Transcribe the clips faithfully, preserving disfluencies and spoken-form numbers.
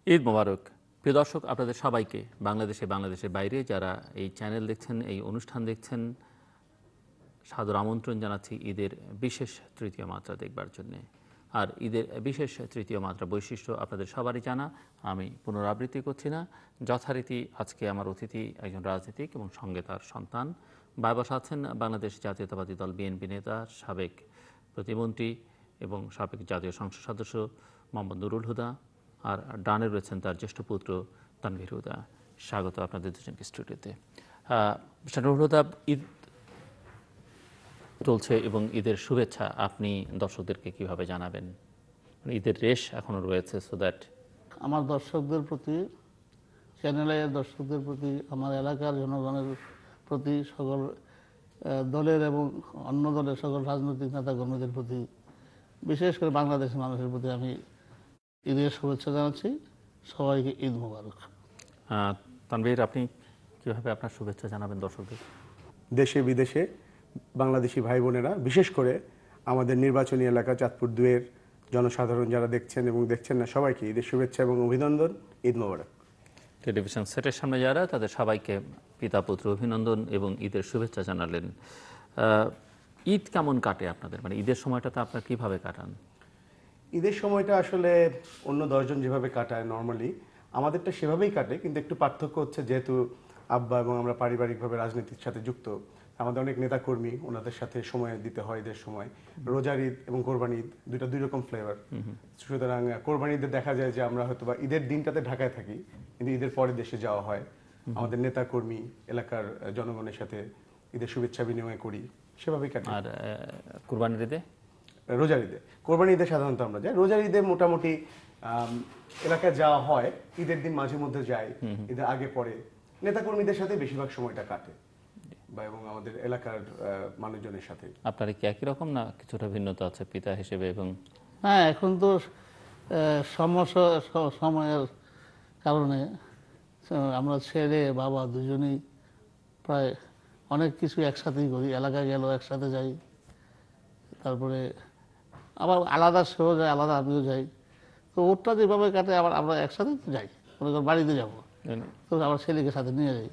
ঈদ মোবারক। প্রিয় দর্শক, আপনাদের সবাইকে বাংলাদেশে বাংলাদেশের বাইরে যারা এই চ্যানেল দেখছেন, এই অনুষ্ঠান দেখছেন, সাদর আমন্ত্রণ জানাচ্ছি ঈদের বিশেষ তৃতীয় মাত্রা দেখবার জন্যে। আর ঈদের বিশেষ তৃতীয় মাত্রা বৈশিষ্ট্য আপনাদের সবারই জানা, আমি পুনরাবৃত্তি করছি না। যথারীতি আজকে আমার অতিথি একজন রাজনীতিক এবং সঙ্গে তার সন্তান। বায় বসা আছেন বাংলাদেশ জাতীয়তাবাদী দল বিএনপি নেতা, সাবেক প্রতিমন্ত্রী এবং সাবেক জাতীয় সংসদ সদস্য মোহাম্মদ নুরুল হুদা। আর ডানে রয়েছেন তার জ্যেষ্ঠ পুত্র তানভীর হুদা। স্বাগত আপনাদের দুজনকে স্টুডিওতে। মিস্টার নুরুল হুদা, ঈদ চলছে এবং ঈদের শুভেচ্ছা আপনি দর্শকদেরকে কিভাবে জানাবেন? ঈদের রেশ এখনো রয়েছে, সো দ্যাট আমার দর্শকদের প্রতি, চ্যানেলের দর্শকদের প্রতি, আমার এলাকার জনগণের প্রতি, সকল দলের এবং অন্য দলের সকল রাজনৈতিক নেতাকর্মীদের প্রতি, বিশেষ করে বাংলাদেশের মানুষের প্রতি আমি ঈদের শুভেচ্ছা জানাচ্ছি। সবাইকে ঈদ মোবারক। তানভীর, আপনি কীভাবে আপনার শুভেচ্ছা জানাবেন দর্শকদের? দেশে বিদেশে বাংলাদেশি ভাই বোনেরা, বিশেষ করে আমাদের নির্বাচনী এলাকা চাঁদপুর দুয়ের জনসাধারণ যারা দেখছেন এবং দেখছেন না, সবাইকে ঈদের শুভেচ্ছা এবং অভিনন্দন। ঈদ মোবারক। টেলিভিশন সেটের সামনে যারা, তাদের সবাইকে পিতা পুত্র অভিনন্দন এবং ঈদের শুভেচ্ছা জানালেন। ঈদ কেমন কাটে আপনাদের? মানে ঈদের সময়টাতে আপনারা কীভাবে কাটান? ঈদের সময়টা আসলে অন্য দশজন যেভাবে কাটায় নর্মালি, আমাদেরটা সেভাবেই কাটে, কিন্তু একটু পার্থক্য হচ্ছে যেহেতু আব্বা এবং আমরা পারিবারিকভাবে রাজনীতির সাথে যুক্ত, আমাদের অনেক নেতাকর্মী, ওনাদের সাথে সময় দিতে হয় ঈদের সময়। রোজার ঈদ এবং কোরবানি ঈদ দুইটা দুই রকম ফ্লেভার। সুতরাং কোরবানি ঈদে দেখা যায় যে আমরা হয়তো বা ঈদের দিনটাতে ঢাকায় থাকি, কিন্তু ঈদের পরে দেশে যাওয়া হয়। আমাদের নেতাকর্মী, এলাকার জনগণের সাথে ঈদের শুভেচ্ছা বিনিময় করি, সেভাবেই কাটে। আর কোরবানির ঈদে? রোজার ঈদে, কোরবানি ঈদে সাধারণত আমরা যাই। রোজার ঈদে মোটামুটি এলাকায় যাওয়া হয়, ঈদের দিন মাঝে মধ্যে যাই, ঈদের আগে পরে নেতাকর্মীদের সাথে বেশিরভাগ সময়টা কাটে বা এবং আমাদের এলাকার মানুষজনের সাথে। আপনার কি একই রকম না কিছুটা ভিন্নতা আছে পিতা হিসেবে? এবং হ্যাঁ, এখন তো সমস্যা সময়ের কারণে আমরা ছেলে বাবা দুজনেই প্রায় অনেক কিছু একসাথেই করি। এলাকায় গেলেও একসাথে যাই, তারপরে আবার আলাদা সেও যায়, আলাদা আমিও যাই। তো ওরটা যেভাবে কাটে আবার আমরা একসাথে যাই, মনে করেন বাড়িতে যাবো, তো আবার ছেলেকে সাথে নিয়ে যাই।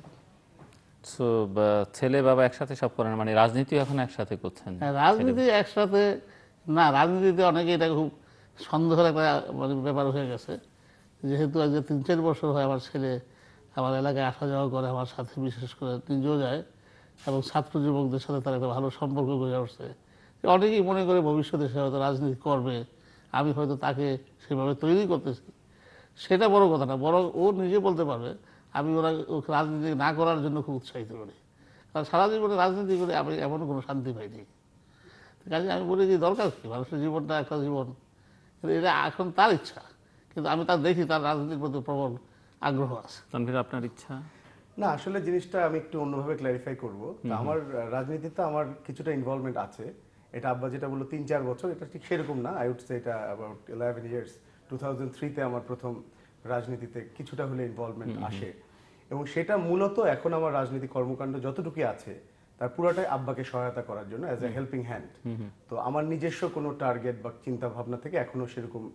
সো ছেলে বাবা একসাথে সব করেন, মানে রাজনীতি এখন একসাথে করছেন? হ্যাঁ, রাজনীতি একসাথে না, রাজনীতিতে অনেকে এটা খুব সন্দেহের একটা মানে ব্যাপার হয়ে গেছে। যেহেতু আজকে তিন চার বছর হয় আমার ছেলে আমার এলাকায় আসা যাওয়া করে, আমার সাথে বিশেষ করে নিজেও যায় এবং ছাত্র যুবকদের সাথে তার একটা ভালো সম্পর্ক গড়ে উঠছে। অনেকেই মনে করে ভবিষ্যতে সে হয়তো রাজনীতি করবে, আমি হয়তো তাকে সেভাবে তৈরি করতেছি। সেটা বড় কথা না, বরং ও নিজে বলতে পারবে আমি ওরা রাজনীতি না করার জন্য খুব উৎসাহিত করি। কারণ সারা জীবনে রাজনীতি করে আমি এমন কোনো শান্তি পাইনি। কাজে আমি বলি যে দরকার কি, মানুষের জীবনটা একটা জীবন, এটা এখন তার ইচ্ছা, কিন্তু আমি তার দেখি তার রাজনীতির প্রতি প্রবল আগ্রহ আছে। তানভীর, আপনার ইচ্ছা? না, আসলে জিনিসটা আমি একটু অন্যভাবে ক্ল্যারিফাই করবো। আমার রাজনীতিতে আমার কিছুটা ইনভলভমেন্ট আছে। এটা আব্বা যেটা বললো তিন চার বছর, এটা ঠিক সেরকম না। আই উড সে এটা about eleven years. Two thousand থ্রিতে আমার প্রথম রাজনীতিতে কিছুটা হলে ইনভলভমেন্ট আসে, এবং সেটা মূলত এখন আমার রাজনীতি কর্মকাণ্ড যতটুকু আছে তার পুরোটাই আব্বাকে সহায়তা করার জন্য অ্যাজ এ হেল্পিং হ্যান্ড। তো আমার নিজস্ব কোনো টার্গেট বা চিন্তা ভাবনা থেকে এখনো সেরকম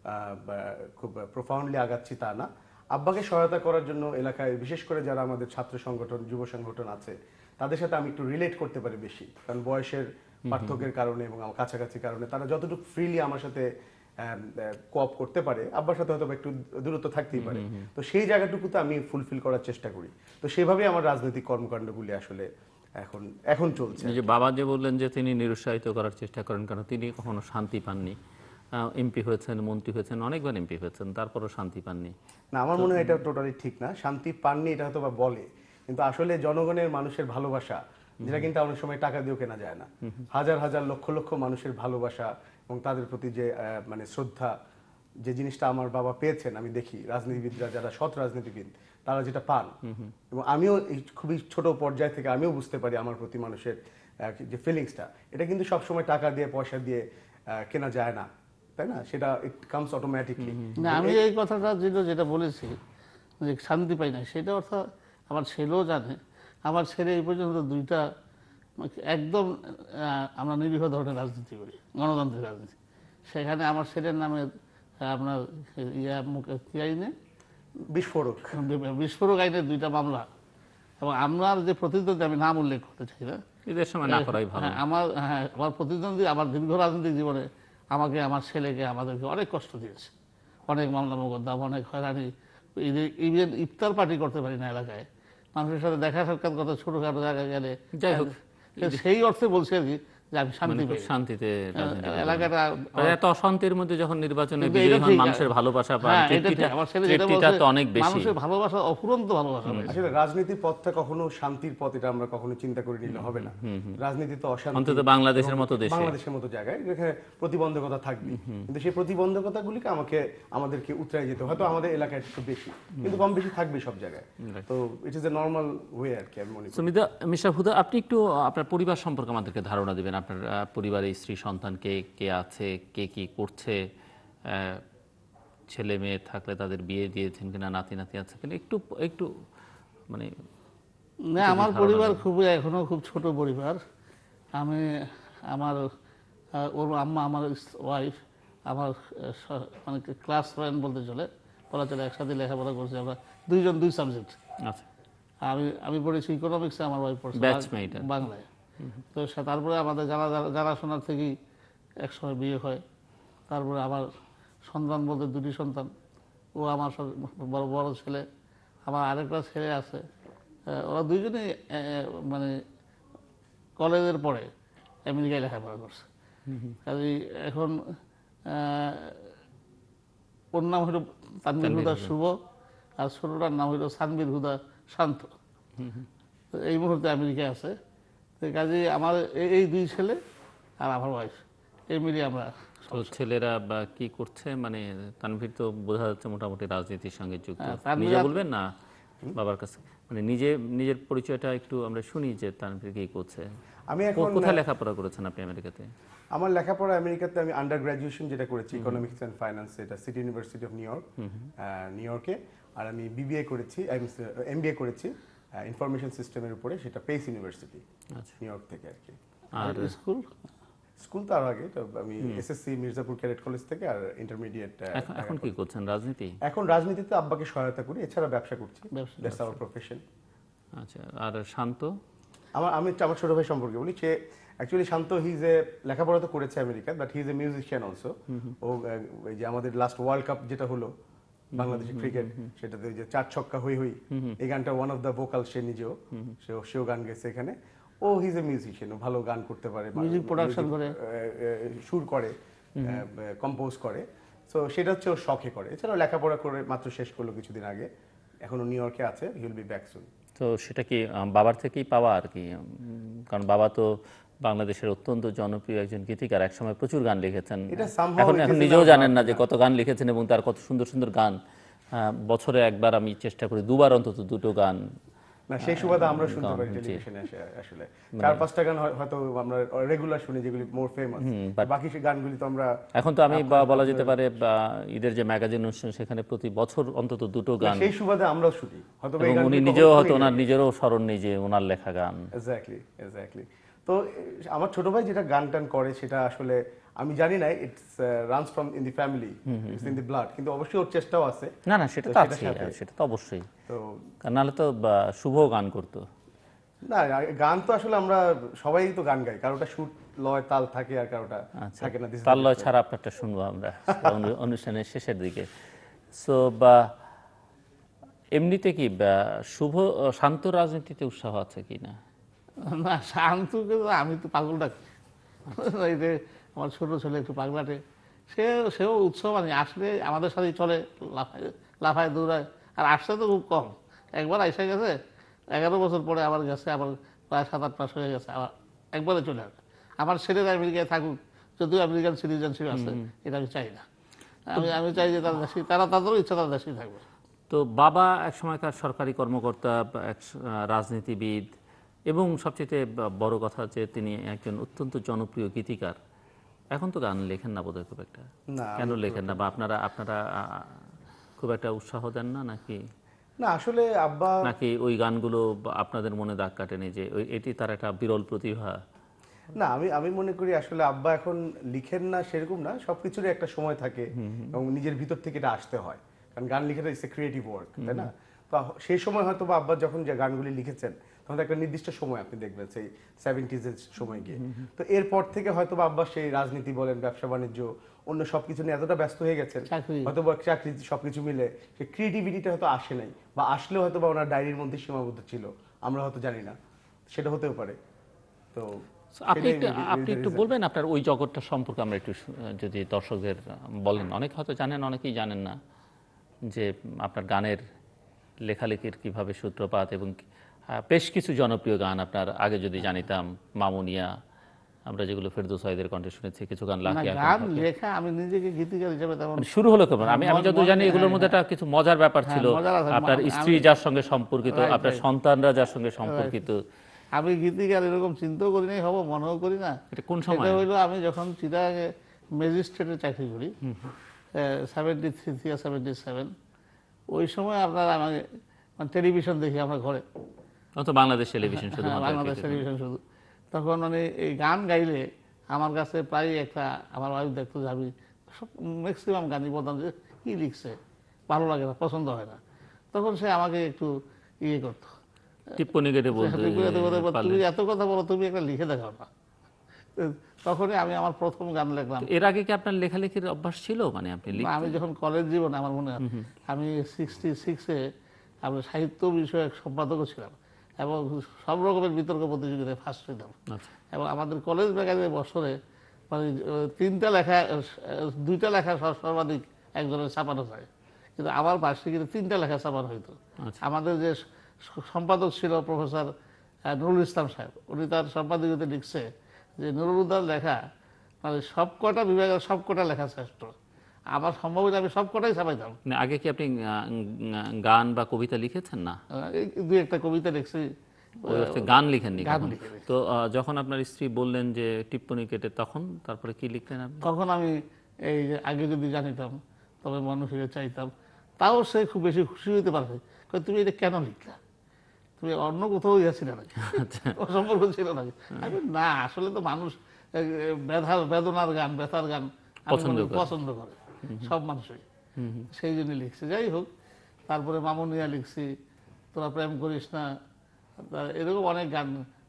খুব প্রোফাউন্ডলি আগাচ্ছি তা না। আব্বাকে সহায়তা করার জন্য এলাকায় বিশেষ করে যারা আমাদের ছাত্র সংগঠন, যুব সংগঠন আছে, তাদের সাথে আমি একটু রিলেট করতে পারি বেশি, কারণ বয়সের পার্থক্যের কারণে এবং আমার কাছাকাছি কারণে তারা যতটুকু ফ্রিলি আমার সাথে কোঅপ করতে পারে, আব্বার সাথে হয়তো একটু দূরত্ব থাকতেই পারে। তো সেই জায়গাটুকুতে আমি ফুলফিল করার চেষ্টা করি। তো সেভাবেই আমার রাজনৈতিক কর্মকাণ্ডগুলি আসলে এখন এখন চলছে। যে বাবা যে বললেন যে তিনি নিরুৎসাহিত করার চেষ্টা করেন, কারণ তিনি কখনো শান্তি পাননি। এমপি হয়েছেন, মন্ত্রী হয়েছেন, অনেকবার এমপি হয়েছেন, তারপরও শান্তি পাননি। না, আমার মনে হয় এটা টোটালি ঠিক না। শান্তি পাননি এটা হয়তো বা বলে, কিন্তু আসলে জনগণের মানুষের ভালোবাসা, যেটা কিন্তু অনেক সময় টাকা দিয়েও কেনা যায় না। হাজার হাজার লক্ষ লক্ষ মানুষের ভালোবাসা এবং তাদের প্রতি যে মানে শ্রদ্ধা, যে জিনিসটা আমার বাবা পেয়েছেন, আমি দেখি রাজনীতিবিদরা যারা সৎ রাজনীতিবিদ তারা যেটা পান, এবং আমিও এই খুবই ছোট পর্যায় থেকে আমিও বুঝতে পারি আমার প্রতি মানুষের যে ফিলিংসটা, এটা কিন্তু সবসময় টাকা দিয়ে পয়সা দিয়ে কেনা যায় না, তাই না? সেটা ইট কামস অটোমেটিকলি। না, আমি এই কথাটা যেটা যেটা বলেছি যে শান্তি পাই না, সেটা অর্থাৎ আমার ছেলেও জানে। আমার ছেলে এই পর্যন্ত দুইটা একদম আমরা নিরীহ ধরনের রাজনীতি করি, গণতান্ত্রিক রাজনীতি। সেখানে আমার ছেলের নামে আপনার ইয়া মুখে কি আইনে বিস্ফোরক বিস্ফোরক আইনের দুইটা মামলা, এবং আমার যে প্রতিদ্বন্দ্বী, আমি নাম উল্লেখ করতে চাই না, এদের সময় না করাই ভালো। হ্যাঁ, আমার হ্যাঁ আমার প্রতিদ্বন্দ্বী আমার দীর্ঘ রাজনৈতিক জীবনে আমাকে, আমার ছেলেকে, আমাদেরকে অনেক কষ্ট দিয়েছে, অনেক মামলা মোকদ্দমা, অনেক হয়রানি। ইভেন ইফতার পার্টি করতে পারি না এলাকায়, মানুষের সাথে দেখা সাক্ষাৎ করতে ছোটখাটো জায়গায় গেলে। যাই হোক, সেই অর্থে বলছি আর কি যে আমি শান্তি পেয়েছি শান্তিতে এলাকাটা। এত অশান্তির মধ্যে যখন নির্বাচনে কিন্তু বিজয়ী এটা হন, ঠিক, মানুষের ভালোবাসা পান, হ্যাঁ, এটা ঠিক। তৃপ্তিটা আমার ছেলে যেটা তৃপ্তিটা বলছে, তো অনেক বেশি। মানুষের ভালোবাসা, অফুরন্ত ভালোবাসা রয়েছে। আসলে রাজনীতির পথটা কখনো শান্তির পথ, এটা আমরা কখনো চিন্তা করে নিলে হবে না। রাজনীতি তো অশান্তি, অন্তত বাংলাদেশের মতো দেশে, বাংলাদেশের মতো জায়গায় যেখানে প্রতিবন্ধকতা থাকবে, কিন্তু সেই প্রতিবন্ধকতাগুলিকে আমাকে আমাদেরকে উতরাই যেতে, হয়তো আমাদের এলাকায় একটু বেশি, কিন্তু কম বেশি থাকবে সব জায়গায়। তো it is a normal way আর কি, আমি মনে করি। সুমিতা মিস্টার হুদা, আপনি একটু আপনার পরিবার সম্পর্কে আমাদেরকে ধারণা দিবেন। আপনার আহ, পরিবারে স্ত্রী সন্তান কে কে আছে, কে কি করছে, আহ, ছেলে মেয়ে থাকলে তাদের বিয়ে দিয়েছেন কিনা, নাতি নাতি আছে কিনা, একটু একটু মানে। না, আমার পরিবার খুবই, এখনো খুব ছোট পরিবার। আমি, আমার আহ, ওর আম্মা, আমার ওয়াইফ, আমার আহ, স- মানে ক্লাস ফ্রেন্ড বলতে চলে, বলা চলে, একসাথে লেখাপড়া করছি আমরা, দুইজন দুই সাবজেক্ট। আচ্ছা, আমি আমি পড়েছি ইকোনমিক্সে, আমার ওয়াইফ পড়ছে ব্যাচমেট বাংলায়। তো সে- তারপরে আমাদের জানা জানাশোনার থেকেই একসময় বিয়ে হয়। তারপরে আমার সন্তান বলতে দুটি সন্তান, ও আমার সাথে বড় বড় ছেলে, আমার আরেকটা ছেলে আছে। আহ, ওরা দুইজনেই আহ, মানে কলেজের পরে আমেরিকায় লেখাপড়া করছে। কাজেই এখন আহ, ওর নাম হলো তানভীর হুদা শুভ, আর ছোটটার নাম হলো সানভীর হুদা শান্ত। তো এই মুহূর্তে আমেরিকায় আছে। তো কাজেই আমার এই- এই দুই ছেলে আর আমার ওয়াইফ, এই মিলিয়ে আমরা। তো ছেলেরা বা কি করছে, মানে তানভীর তো বোঝা যাচ্ছে মোটামুটি রাজনীতির সঙ্গে যুক্ত। হ্যাঁ, তানভীর নিজে আর- বলবেন না বাবার কাছে, মানে নিজে নিজের পরিচয়টা একটু আমরা শুনি যে তানভীর কি করছে। আমি এখন কোথায় লেখাপড়া করেছেন আপনি আমেরিকাতে? আমার লেখাপড়া আমেরিকাতে, আমি আন্ডার গ্রাজুয়েশন যেটা করেছি ইকোনমিক্স অ্যান্ড ফাইন্যান্স, এটা City University of New York, নিউ ইয়র্কে। আর আমি বিবিএ করেছি, এমবিএ করেছি ইনফরমেশন সিস্টেমের উপরে, সেটা পেস ইউনিভার্সিটি, আচ্ছা, নিউ ইয়র্ক থেকে আর কি। আর স্কুল স্কুল তো আরো আগে, তো আমি এসএসসি মির্জাপুর ক্যাডেট কলেজ থেকে, আর ইন্টারমিডিয়েট। এখন এখন কি করছেন, রাজনীতি? এখন রাজনীতিতে আব্বাকে সহায়তা করি, এছাড়া ব্যবসা করছি, ব্যবসা। That's our profession. আচ্ছা, আর শান্ত? আমার আমি একটু আমার ছোট ভাই সম্পর্কে বলি। সে অ্যাকচুয়ালি শান্ত, হি ইজ এ, লেখাপড়া তো করেছে American, but he is a musician also. ও আহ, ওই যে আমাদের লাস্ট ওয়ার্ল্ড কাপ যেটা হলো বাংলাদেশের ক্রিকেট, সেটাতে ওই যে চার ছক্কা হই হই, এই গানটা ওয়ান অফ দ্য ভোকাল, সে নিজেও, সেও সেও গান গেছে এখানে। ও হি ইজ এ মিউজিশিয়ান, ও ভালো গান করতে পারে, মিউজিক প্রোডাকশন করে, সুর করে, কম্পোজ করে। সো সেটা হচ্ছে ওর শখে করে। এছাড়াও লেখাপড়া করে মাত্র শেষ করলো কিছুদিন আগে, এখনো নিউ ইয়র্কে আছে, he will be back soon. তো সেটা কি আম, বাবার থেকেই পাওয়া আর কি? উম, কারণ বাবা তো বাংলাদেশের অত্যন্ত জনপ্রিয় একজন গীতিকার, একসময় প্রচুর গান লিখেছেন। এটা somehow এখন it এখন is in নিজেও our জানেন না blood, যে কত গান লিখেছেন, এবং তার কত সুন্দর সুন্দর গান। আহ, বছরে একবার আমি চেষ্টা করি, দুবার অন্তত দুটো গান। না, সেই সুবাদে আমরা শুনতে পারি টেলিভিশনে এসে, আসলে চার পাঁচটা গান হয়- হয়তো আমরা রেগুলার শুনি, যেগুলি মোর ফেমাস। বাকি সেই গানগুলি তো আমরা, এখন তো আমি বা- বলা যেতে পারে বা ঈদের যে ম্যাগাজিন অনুষ্ঠান, সেখানে প্রতি বছর অন্তত দুটো গান, সেই সুবাদে আমরা শুনি, হয়তো এই এবং উনি গানগুলি নিজেও হয়তো ওনার নিজেরও স্মরণ নেই যে ওনার লেখা গান। Exactly exactly. তো এ, আমার ছোট ভাই যেটা গান টান করে, সেটা আসলে আমি জানি না, it's runs from in the family, it's in the blood, কিন্তু অবশ্যই ওর চেষ্টাও আছে। না না, সেটা তো তো সেটার আছে, সাথে- সেটা তো অবশ্যই, তো কারণ নাহলে তো বা, শুভ গান করতো না, গান তো আসলে আমরা সবাই তো গান গাই, কারোটা সুর লয় তাল থাকে, আর কারোটা আচ্ছা, থাকে না। This is তার the লয় difference. ছাড়া আপনারটা শুনবো আমরা অনু- অনুষ্ঠানের শেষের দিকে। সো বা এমনিতে কি বা, শুভ শান্ত রাজনীতিতে উৎসাহ আছে কি না? না, শান্তকে তো আমি তো পাগল ডাকি। এই যে আমার ছোট ছেলে একটু পাগলাটে, সে সেও উৎসব, মানে আসলে আমাদের সাথেই চলে, লাফায় লাফায় দৌড়ায়। আর আসছে তো খুব কম, একবার এসে গেছে, এগারো বছর পরে আবার গেছে, আবার প্রায় সাত আট মাস হয়ে গেছে, আবার একবারে চলে আসে। আমার ছেলেরা আমেরিকায় থাকুক, যদিও আমেরিকান সিটিজেনশিপ আছে, এটা আমি চাই না। আমি আমি চাই যে তারা দেশে, তারা তাদেরও ইচ্ছা তারা দেশেই থাকবে। তো বাবা এক সময়কার সরকারি কর্মকর্তা, বা এক স- রাজনীতিবিদ, এবং সবচেয়ে বড় কথা যে তিনি একজন অত্যন্ত জনপ্রিয় গীতিকার। এখন তো গান লেখেন না বোধহয় খুব একটা, না, কেন লেখেন না? বা আপনারা আপনারা আ, খুব একটা উৎসাহ দেন না নাকি? না, আসলে আব্বা, নাকি ওই গানগুলো বা আপনাদের মনে দাগ কাটেনি যে ওই এটি তার একটা বিরল প্রতিভা? না, আমি আমি মনে করি আসলে আব্বা এখন লিখেন না সেরকম না, সবকিছুরই একটা সময় থাকে এবং নিজের ভিতর থেকে এটা আসতে হয়। কারণ গান লেখাটা ইটস এ ক্রিয়েটিভ ওয়ার্ক, তাই না? তো সেই সময় হয়তো বা আব্বা যখন যে গানগুলি লিখেছেন তখন একটা নির্দিষ্ট সময় আপনি দেখবেন সেই সেভেন্টিজ এর সময় গিয়ে। তো এরপর থেকে হয়তো বা আব্বা সেই রাজনীতি বলেন, ব্যবসা বাণিজ্য, অন্য সবকিছু নিয়ে এতটা ব্যস্ত হয়ে গেছেন, হয়তো বা চাকরি সবকিছু মিলে সেই ক্রিয়েটিভিটিটা হয়তো আসে নাই, বা আসলেও হয়তো বা ওনার ডায়েরির মধ্যে সীমাবদ্ধ ছিল, আমরা হয়তো জানি না, সেটা হতেও পারে। তো আপনি একটু আপনি একটু বলবেন আপনার ওই জগৎটা সম্পর্কে, আমরা একটু যদি দর্শকদের বলেন, অনেক হয়তো জানেন অনেকেই জানেন না, যে আপনার গানের লেখালেখির কিভাবে সূত্রপাত, এবং বেশ কিছু জনপ্রিয় গান আপনার আগে যদি জানিতাম, মামুনিয়া, আমরা যেগুলো ফেরদৌস সাঈদের কণ্ঠে শুনেছি, কিছু গান লাকি গান লেখা আমি নিজেকে গীতিকার হিসেবে তেমন শুরু হলো কেমন? আমি আমি যত জানি এগুলোর মধ্যে একটা কিছু মজার ব্যাপার ছিল, আপনার স্ত্রী যার সঙ্গে সম্পর্কিত, আপনার সন্তানরা যার সঙ্গে সম্পর্কিত। আমি গীতিকার এরকম চিন্তাও করি নাই, হবো মনেও করি না। এটা কোন সময় হইলো? আমি যখন চিটাগাঙে ম্যাজিস্ট্রেটে চাকরি করি সেভেন্টি থ্রি থেকে সেভেন্টি সেভেন, ওই সময় আপনার আমাকে টেলিভিশন দেখি আমরা ঘরে, তো বাংলাদেশ টেলিভিশন, শুধু বাংলাদেশ টেলিভিশন শুধু। তখন মানে এই গান গাইলে আমার কাছে প্রায় একটা, আমার ওয়াইফ দেখতো যে আমি সব ম্যাক্সিমাম গানই বলতাম যে কী লিখছে, ভালো লাগে না, পছন্দ হয় না। তখন সে আমাকে একটু ইয়ে করতো, টিপ্পনি কেটে বলতো, তুমি এত কথা বলো, তুমি একটা লিখে দেখাও না। তখনই আমি আমার প্রথম গান লিখলাম। এর আগে কি আপনার লেখালেখির অভ্যাস ছিল? মানে আপনি আমি যখন কলেজ জীবনে, আমার মনে হয় আমি সিক্সটি সিক্সে আমি সাহিত্য বিষয়ক সম্পাদকও ছিলাম, এবং সব রকমের বিতর্ক প্রতিযোগিতায় ফার্স্ট হইতাম। এবং আমাদের কলেজ ম্যাগাজিনের বছরে মানে তিনটা লেখা, দুইটা লেখা সর্বাধিক একজনের ছাপানো যায়, কিন্তু আমার বার্ষিকীতে তিনটা লেখা ছাপানো হইতো। আমাদের যে সম্পাদক ছিল প্রফেসর নুরুল ইসলাম সাহেব, উনি তার সম্পাদকীয়তে লিখছে যে নুরুল হুদার লেখা মানে সব কটা বিভাগের সব কটা লেখা শ্রেষ্ঠ। আমার সম্ভব হলে আমি সব কটাই ছাপাইতাম। আগে কি আপনি গান বা কবিতা লিখেছেন? না, দুই একটা কবিতা লিখছি, গান লিখেননি। তো যখন আপনার স্ত্রী বললেন যে টিপ্পনি কেটে, তখন তারপরে কি লিখলেন আপনি? তখন আমি এই যে আগে যদি জানিতাম তবে মনে ফিরে চাইতাম, তাও সে খুব বেশি খুশি হইতে পারবে, তুমি এটা কেন লিখলা, তুমি অন্য কোথাও ইয়েছিল নাকি, অসম্পর্ক ছিল নাকি? আমি না, আসলে তো মানুষ ব্যথার বেদনার গান, ব্যথার গান পছন্দ করে সব মানুষই, সেই জন্য লিখছে। যাই হোক, তারপরে মামুনিয়া লিখছি, তোরা প্রেম করিস না, এরকম অনেক গান,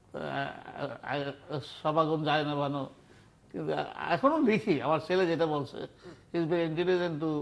সবাগুন যায় না বানো, কিন্তু এখনো লিখি। আমার ছেলে যেটা বলছে, is very intelligent to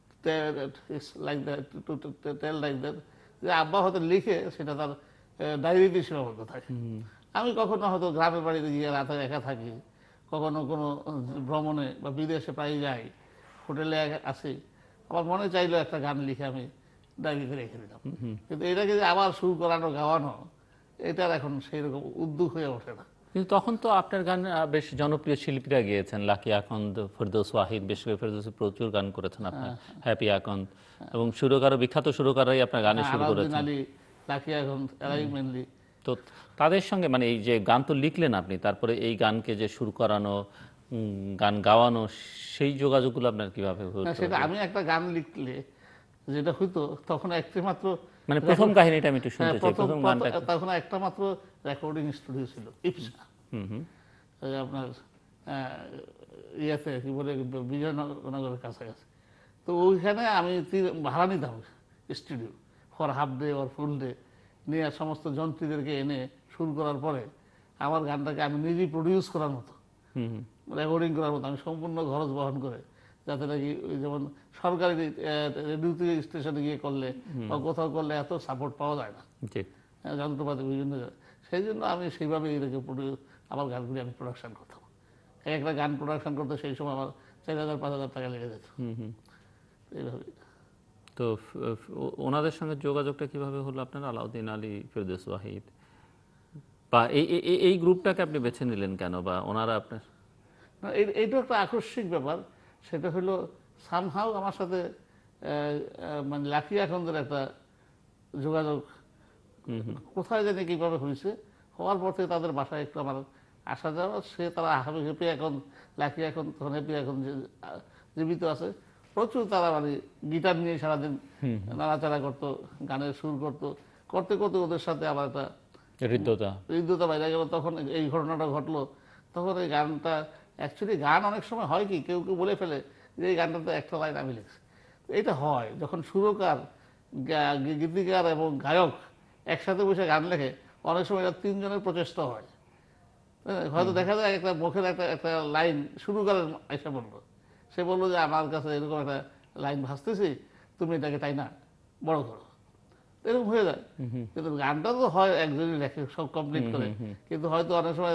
like that, to tell like that, যে আব্বা হয়তো লিখে সেটা তার ডায়েরিতে সীমাবদ্ধ থাকে। আমি কখনো হয়তো গ্রামের বাড়িতে গিয়ে রাতে একা থাকি, কখনো কোনো ভ্রমণে বা বিদেশে প্রায় যাই, হোটেলে আসি, আমার মনে চাইলো একটা গান লিখে আমি ডায়েরিতে রেখে দিলাম। কিন্তু এটাকে যে আবার সুর করানো, গাওয়ানো, এটার এখন সেই রকম উদ্যোগ হয়ে ওঠে না। কিন্তু তখন তো আপনার গান বেশ জনপ্রিয় শিল্পীরা গিয়েছেন, লাকি আকন্দ, ফেরদৌস ওয়াহিদ, বেশ করে ফেরদৌস প্রচুর গান করেছেন আপনার, হ্যাপি আকন্দ, এবং সুরকার, বিখ্যাত সুরকারই আপনার গানে শুরু করেছেন, লাকি আকন্দ, এরাই মেনলি। তো তাদের সঙ্গে মানে এই যে গান তো লিখলেন আপনি, তারপরে এই গানকে যে সুর করানো, গান গাওয়ানো, সেই যোগাযোগগুলো আপনার কিভাবে হতো? সেটা আমি একটা গান লিখলে যেটা হইতো, তখন একটি মাত্র, মানে প্রথম কাহিনীটা আমি একটু শুনতে চাই, প্রথম গানটা। তখন একটা মাত্র রেকর্ডিং স্টুডিও ছিল, ইপসা, আপনার ইয়াতে কি বলে বিজয়নগরের কাছাকাছি। তো ওইখানে আমি ভাড়া নিতাম studio, for half day or full day, নিয়ে সমস্ত যন্ত্রীদেরকে এনে শুরু করার পরে আমার গানটাকে আমি নিজেই প্রডিউস করার মতো, রেকর্ডিং করার মতো, আমি সম্পূর্ণ খরচ বহন করে, যাতে নাকি ওই যেমন সরকারি রেডিও স্টেশনে গিয়ে করলে বা কোথাও করলে এত সাপোর্ট পাওয়া যায় না যন্ত্রপাতি বিভিন্ন, সেই জন্য আমি সেইভাবে এটাকে আমার গানগুলি আমি প্রোডাকশন করতাম। একটা গান প্রোডাকশন করতে সেই সময় আমার চার হাজার পাঁচ হাজার টাকা লেগে যেত এইভাবে। তো ওনাদের সঙ্গে যোগাযোগটা কিভাবে হলো আপনার, আলাউদ্দিন আলী, ফেরদৌস ওয়াহিদ, বা এই এই গ্রুপটাকে আপনি বেছে নিলেন কেন, বা ওনারা আপনার? না, এইটা একটা আকস্মিক ব্যাপার। সেটা হলো সামহাও আমার সাথে মানে লাকি আকন্দের একটা যোগাযোগ কোথায় জানি কীভাবে হয়েছে, হওয়ার পর থেকে তাদের বাসায় একটু আমার আসা যাওয়া, সে তারা হ্যাপি এখন, লাকি এখন তখন হ্যাপি এখন জীবিত আছে, প্রচুর তারা মানে গিটার নিয়ে সারাদিন নাড়াচাড়া করতো, গানের সুর করতো, করতে করতে ওদের সাথে আবার একটা হৃদ্যতা হৃদ্যতা বাইরে গেল। তখন এই ঘটনাটা ঘটলো, তখন এই গানটা অ্যাকচুয়ালি গান অনেক সময় হয় কি, কেউ কেউ বলে ফেলে যে এই গানটা তো একটা লাইন আমি লিখছি, এটা হয় যখন সুরকার, গীতিকার এবং গায়ক একসাথে বসে গান লেখে, অনেক সময় এটা তিনজনের প্রচেষ্টা হয়। হয়তো দেখা যায় একটা মুখের একটা একটা লাইন শুরু করার এসে বললো, সে বললো যে আমার কাছে এরকম একটা লাইন ভাসতেছি, তুমি এটাকে তাই না বড় করো, এরকম হয়ে যায়। কিন্তু গানটা তো হয় একজনই লেখে সব কমপ্লিট করে, কিন্তু হয়তো অনেক সময়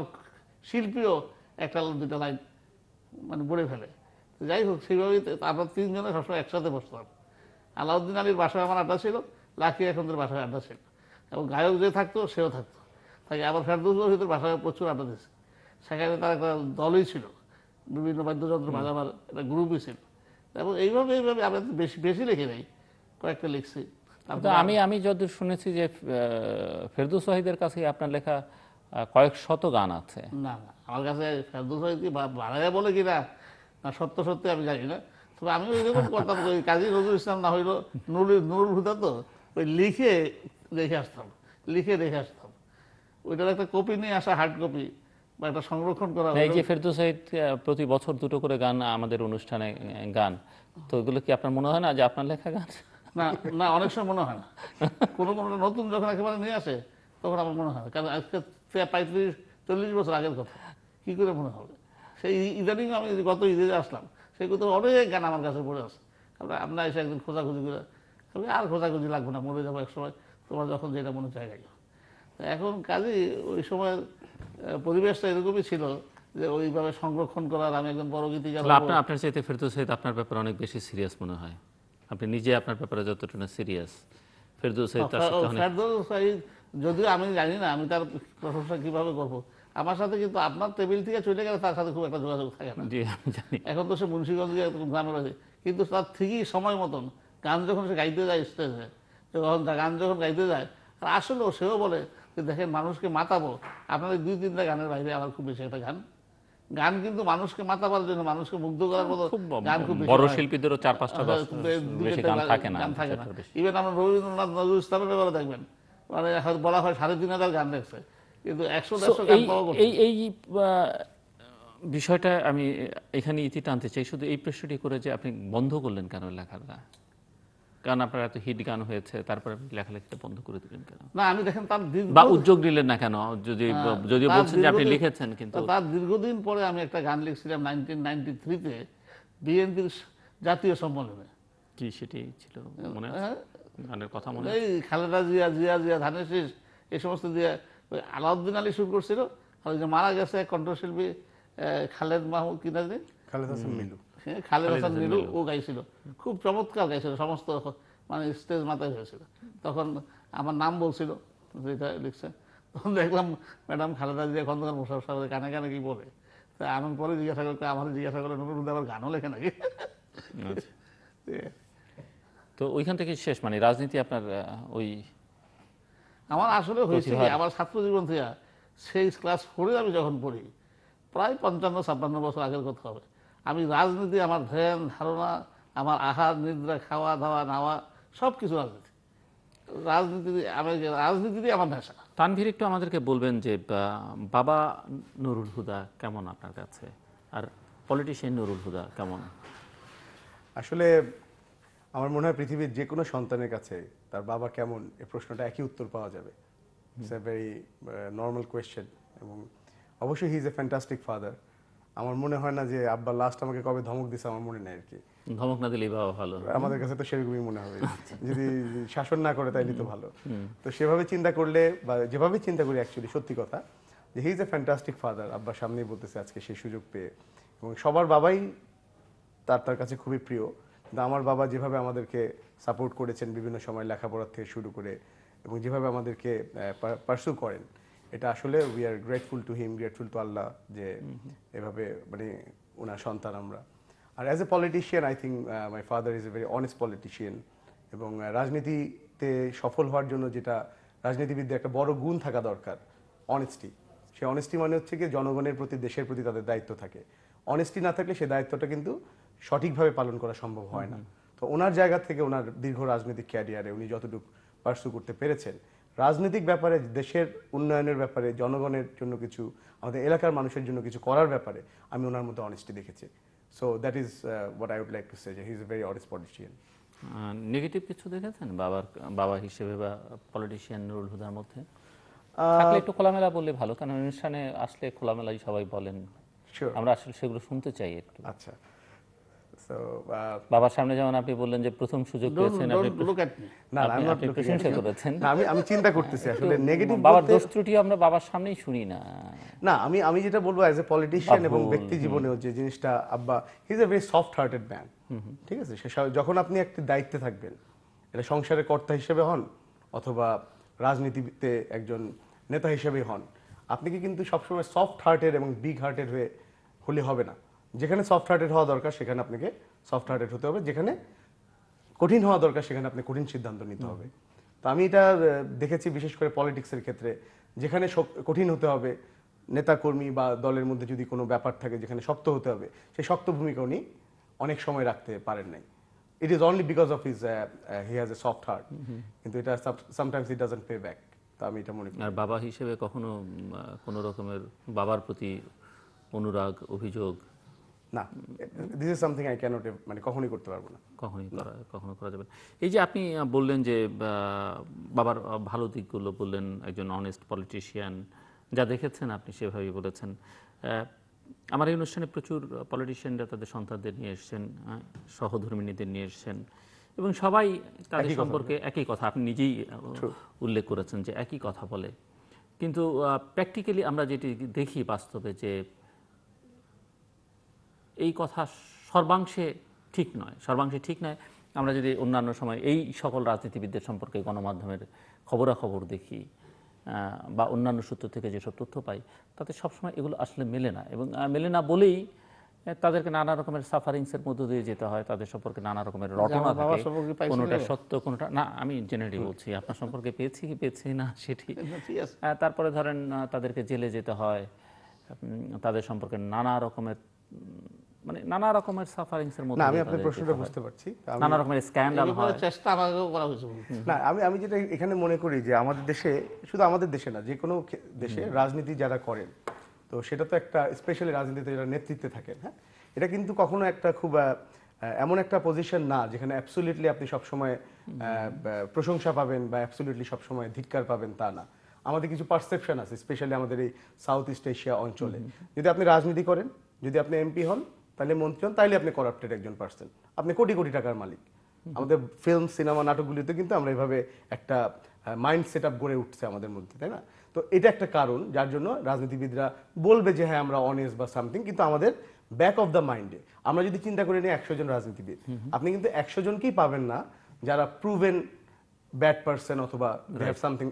শিল্পীও একটা দুটা লাইন মানে বলে ফেলে। যাই হোক, সেইভাবেই আমরা তিনজনে সবসময় একসাথে বসতাম। আলাউদ্দিন আলীর বাসায় আমার আড্ডা ছিল, লাকি এখনদের বাসায় আড্ডা ছিল, এবং গায়ক যে থাকতো সেও থাকতো। তাকে আবার ফেরদৌস রশিদের বাসায় প্রচুর আড্ডা দিয়েছে। সেখানে তার একটা দলই ছিল, বিভিন্ন বাদ্যযন্ত্র বাজাবার একটা গ্রুপই ছিল। এবং এইভাবে এইভাবে আমরা বেশি বেশি লিখে নেই, কয়েকটা লিখছি। আমি আমি যতদূর শুনেছি যে ফেরদৌস ওয়াহিদের কাছে আপনার লেখা কয়েক শত গান আছে। না না, আমার কাছে ফেরদৌস ওয়াহিদ কি বাড়াইয়া বলে কিনা না সত্য সত্যি আমি জানি না, তবে আমি ওইরকম করতাম। ওই কাজী নজরুল ইসলাম না হইলো নুরুল নুরুল হুদা, তো ওই লিখে রেখে আসতাম, লিখে রেখে আসতাম। ওইটার একটা কপি নিয়ে আসা, হার্ড কপি বা একটা সংরক্ষণ করা। এই যে ফেরদৌস ওয়াহিদ প্রতি বছর দুটো করে গান আমাদের অনুষ্ঠানে গান, তো এগুলো কি আপনার মনে হয় না যে আপনার লেখা গান? না না, অনেক সময় মনে হয় না। কোনো কোনো নতুন যখন একেবারে নিয়ে আসে তখন আমার মনে হয়, কারণ আজকে পঁয়ত্রিশ চল্লিশ বছর আগের কথা, কী করে মনে হবে? সেই ইদানিং আমি গত ঈদে আসলাম, সেই কথা অনেক গান আমার কাছে পড়ে আছে। আমরা আপনার এসে একদিন খোঁজাখুঁজি করে, আমি আর খোঁজাখুঁজি লাগবে না, মরে যাবো এক সময়, তোমার যখন যেটা মনে চায় গাইও। এখন কাজে ওই সময়ের পরিবেশটা এরকমই ছিল যে ওইভাবে সংরক্ষণ করার, আমি একজন বড় গীতিকার। আপনার আপনার চাইতে ফেরদৌস ওয়াহিদ আপনার ব্যাপারে অনেক বেশি সিরিয়াস মনে হয়। আপনি নিজে আপনার ব্যাপারে যতটা না সিরিয়াস, ফেরদৌস ওয়াহিদ তার সাথে অনেক। ফেরদৌস ওয়াহিদ যদিও আমি জানি না আমি তার প্রশংসা কিভাবে করবো, আমার সাথে কিন্তু আপনার টেবিল থেকে চলে গেলে তার সাথে খুব একটা যোগাযোগ থাকে না। জি আমি জানি। এখন তো সে মুন্সিগঞ্জে গ্রামে রয়েছে, কিন্তু তার ঠিকই সময় মতন গান যখন সে গাইতে যায় স্টেজে, যখন গান যখন গাইতে যায়, আর আসলেও সেও বলে যে দেখেন মানুষকে মাতাবো, আপনাদের দুই তিনটা গানের বাইরে আমার খুব বেশি একটা গান গান কিন্তু মানুষকে মাতাবার জন্য, মানুষকে মুগ্ধ করার মতো গান খুব বেশি। বড় শিল্পীদেরও চার পাঁচটা বেশি গান থাকে না, গান থাকে না। ইভেন আমরা রবীন্দ্রনাথ নজরুল ইসলামের ব্যাপারে দেখবেন, মানে বলা হয় সাড়ে তিন হাজার গান দেখছে, কিন্তু একশো দেড়শো গান পাওয়া কঠিন। এই এই বিষয়টা আমি এখানে ইতি টানতে চাই, শুধু এই প্রশ্নটি করে যে আপনি বন্ধ করলেন কেন লেখাটা? কারণ আপনার এত হিট গান হয়েছে, তারপরে আপনি লেখালেখিটা বন্ধ করে দিলেন কেন? না আমি দেখেন তার বা উদ্যোগ নিলেন না কেন? যদি যদিও বলছেন যে আপনি লিখেছেন, কিন্তু তার দীর্ঘদিন পরে আমি একটা গান লিখছিলাম নাইনটিন নাইনটি থ্রিতে বিএনপির জাতীয় সম্মেলনে। কি সেটি ছিল মনে আছে? গানের কথা মনে? এই খালেদা জিয়া, জিয়া জিয়া ধানের শীষ, এই সমস্ত দিয়ে আলাউদ্দিন আলী শুরু করছিল, আর যে মারা গেছে কণ্ঠশিল্পী খালেদ মাহমুদ কি না, খালেদ হাসান মিলু, খালেদ হাসান মিলু, ও গাইছিল, খুব চমৎকার গাইছিল, সমস্ত মানে স্টেজ মাথায় হয়েছিল। তখন আমার নাম বলছিল যেটা লিখছে, তখন দেখলাম ম্যাডাম খালেদা জিয়া খন্দকার মোশাররফ সাহেবের কানে কানে কি বলে, তা আমি পরে জিজ্ঞাসা করতে, আমার জিজ্ঞাসা করে নুরুল হুদা আবার গানও লেখে নাকি। তো ওইখান থেকে শেষ, মানে রাজনীতি আপনার ওই আমার আসলে হয়েছে কি, আমার ছাত্র জীবন থেকে সেই ক্লাস ফোরে আমি যখন পড়ি, প্রায় পঞ্চান্ন ছাপ্পান্ন বছর আগের কথা হবে, আমি রাজনীতি, আমার ধ্যান ধারণা, আমার আহার নিদ্রা, খাওয়া দাওয়া নাওয়া সব কিছু রাজনীতি, রাজনীতি আমি রাজনীতি আমার নেশা। তানভীর একটু আমাদেরকে বলবেন যে বাবা নুরুল হুদা কেমন আপনার কাছে, আর পলিটিশিয়ান নুরুল হুদা কেমন? আসলে আমার মনে হয় পৃথিবীর যে কোনো সন্তানের কাছে তার বাবা কেমন, এই প্রশ্নটা একই উত্তর পাওয়া যাবে। It's a very normal question, এবং অবশ্যই he is a fantastic father. আমার মনে হয় না যে আব্বা লাস্ট আমাকে কবে ধমক দিছে, আমার মনে নেই আর কি। ধমক না দিলেই বাবা ভালো, আমাদের কাছে তো সেরকমই মনে হবে, যদি শাসন না করে তাইলে তো ভালো। তো সেভাবে চিন্তা করলে, বা যেভাবে চিন্তা করি অ্যাকচুয়ালি সত্যি কথা যে he is a fantastic father. আব্বা সামনেই বলতেছে আজকে সেই সুযোগ পেয়ে, এবং সবার বাবাই তার তার কাছে খুবই প্রিয়। কিন্তু আমার বাবা যেভাবে আমাদেরকে সাপোর্ট করেছেন বিভিন্ন সময় লেখাপড়ার থেকে শুরু করে, এবং যেভাবে আমাদেরকে পার্সু করেন, এটা আসলে we are grateful to him, grateful to Allah যে এভাবে মানে ওনার সন্তান আমরা। আর as a politician I think my father is a very honest politician, এবং রাজনীতিতে সফল হওয়ার জন্য যেটা রাজনীতিবিদদের একটা বড় গুণ থাকা দরকার, অনেস্টি। সেই অনেস্টি মানে হচ্ছে কি জনগণের প্রতি, দেশের প্রতি তাদের দায়িত্ব থাকে। অনেস্টি না থাকলে সেই দায়িত্বটা কিন্তু সঠিকভাবে পালন করা সম্ভব হয় না। তো ওনার জায়গা থেকে ওনার দীর্ঘ রাজনৈতিক ক্যারিয়ারে উনি যতটুকু পার্সু করতে পেরেছেন, রাজনৈতিক ব্যাপারে, দেশের উন্নয়নের ব্যাপারে, জনগণের জন্য কিছু, আমাদের এলাকার মানুষের জন্য কিছু করার ব্যাপারে আমি ওনার মধ্যে অনেস্টি দেখেছি। So that is what I would like to say, যে he is a very honest politician. Negative কিছু দেখেছেন বাবার বাবা হিসেবে বা পলিটিশিয়ান নুরুল হুদার মধ্যে? থাকলে একটু খোলামেলা বললে ভালো, কারণ অনুষ্ঠানে আসলে খোলামেলাই সবাই বলেন, শিওর। আমরা আসলে সেগুলো শুনতে চাই একটু। আচ্ছা, সো বাবার সামনে যেমন আপনি বললেন যে প্রথম সুযোগ পেয়েছেন, আপনি লুক অ্যাট মি। না না, আপনি- I'm not আপনি looking প্রশংসা at you. করেছেন। না, আমি আমি চিন্তা করতেছি আসলে নেগেটিভ বাবার দোষ ত্রুটি আমরা বাবার সামনেই শুনি না। না, আমি আমি যেটা বলবো অ্যাজ এ পলিটিশিয়ান এবং বাবুল, ব্যক্তি জীবনেও যে জিনিসটা, আব্বা he is a very soft hearted man. ঠিক আছে, সে সা- যখন আপনি একটি দায়িত্বে থাকবেন, এটা সংসারের কর্তা হিসেবে হন অথবা রাজনীতিতে একজন নেতা হিসেবে হন, আপনি কি কিন্তু সবসময় সফট হার্টেড এবং বিগ হার্টেড হয়ে হলে হবে না। যেখানে সফট হার্টেড হওয়া দরকার সেখানে আপনাকে সফট হার্টেড হতে হবে, যেখানে কঠিন হওয়া দরকার সেখানে আপনি কঠিন সিদ্ধান্ত নিতে হবে। তো আমি এটা আহ, দেখেছি বিশেষ করে পলিটিক্সের ক্ষেত্রে, যেখানে শক- কঠিন হতে হবে, নেতা কর্মী বা দলের মধ্যে যদি কোনো ব্যাপার থাকে যেখানে শক্ত হতে হবে, সেই শক্ত ভূমিকা উনি অনেক সময় রাখতে পারেন নাই। It is only because of his he has a soft heart, কিন্তু এটা sometimes it doesn't pay back. তো আমি এটা মনে করি। আর বাবা হিসেবে কখনো উম, আহ, কোনো রকমের বাবার প্রতি অনুরাগ, অভিযোগ না, this is something I can't, মানে কখনোই করতে পারবো না। কখনোই করা কখনো করা যাবে না। এই যে আপনি আহ, বললেন যে আহ, বাবার আহ, ভালো দিকগুলো বললেন, একজন অনেস্ট পলিটিশিয়ান, যা দেখেছেন আপনি সেভাবেই বলেছেন। আহ, আমার এই অনুষ্ঠানে প্রচুর পলিটিশিয়ানরা তাদের সন্তানদের নিয়ে এসেছেন, হ্যাঁ, সহধর্মিণীদের নিয়ে এসেছেন, এবং সবাই তাদের একই কথা সম্পর্কে একই কথা আপনি নিজেই আহ, উল্লেখ করেছেন যে একই কথা বলে। কিন্তু প্র্যাকটিক্যালি আমরা যেটি দেখি বাস্তবে, যে এই কথা সর্বাংশে ঠিক নয়, সর্বাংশে ঠিক নয়। আমরা যদি অন্যান্য সময় এই সকল রাজনীতিবিদদের সম্পর্কে গণমাধ্যমের খবরাখবর দেখি আহ, বা অন্যান্য সূত্র থেকে যেসব তথ্য পাই, তাতে সবসময় এগুলো আসলে মেলে না, এবং আহ, মেলে না বলেই আহ, তাদেরকে নানা রকমের সাফারিংসের মধ্য দিয়ে যেতে হয়, তাদের সম্পর্কে নানা রকমের রটনা আমার বাবার থাকে, সম্পর্কে পাইছি কোনোটা না? সত্য কোনোটা না। আমি জেনারেলি বলছি, আপনার সম্পর্কে পেয়েছি কি পেয়েছি না সেটি। ঠিক আছে। আহ, তারপরে ধরেন আহ, তাদেরকে জেলে যেতে হয়, উম, তাদের সম্পর্কে নানা রকমের উম, মানে নানা রকমের সাফারিংসের না, মধ্যে আমি দিয়ে আপনার তাদের প্রশ্নটা যেতে হয়। বুঝতে পারছি। আমি- নানা রকমের স্ক্যান্ডাল এই হয়। ব্যাপারে চেষ্টা আমাকেও করা হয়েছে। না, আমি আমি যেটা এখানে মনে করি যে আমাদের দেশে, শুধু আমাদের দেশে না, যে কোনো ক্ষে- দেশে রাজনীতি যারা করেন, তো সেটা তো একটা স্পেশালি রাজনীতিতে যারা নেতৃত্বে থাকেন, হ্যাঁ, এটা কিন্তু কখনো একটা খুব আহ, এমন একটা পজিশন না যেখানে অ্যাবসলিউটলি আপনি সবসময় আহ, বা- প্রশংসা পাবেন বা অ্যাবসলিউটলি সবসময় ধিক্কার পাবেন, তা না। আমাদের কিছু পারসেপশন আছে, স্পেশালি আমাদের এই সাউথ ইস্ট এশিয়া অঞ্চলে। যদি আপনি রাজনীতি করেন, যদি আপনি এমপি হন, তাহলে মন্ত্রী হন, তাহলে আপনি করাপ্টেড একজন পার্সন, আপনি কোটি কোটি টাকার মালিক। আমাদের ফিল্ম, সিনেমা, নাটকগুলিতে কিন্তু আমরা এইভাবে একটা মাইন্ড সেট আপ গড়ে উঠছে আমাদের মধ্যে, তাই না? তো এটা একটা কারণ যার জন্য রাজনীতিবিদরা বলবে যে হ্যাঁ আমরা অনেস্ট বা সামথিং, কিন্তু আমাদের ব্যাক অফ দ্য মাইন্ডে আমরা যদি চিন্তা করে নিই একশো জন রাজনীতিবিদ, আপনি কিন্তু একশো জনকেই পাবেন না যারা প্রুভেন ব্যাড পার্সন অথবা they have something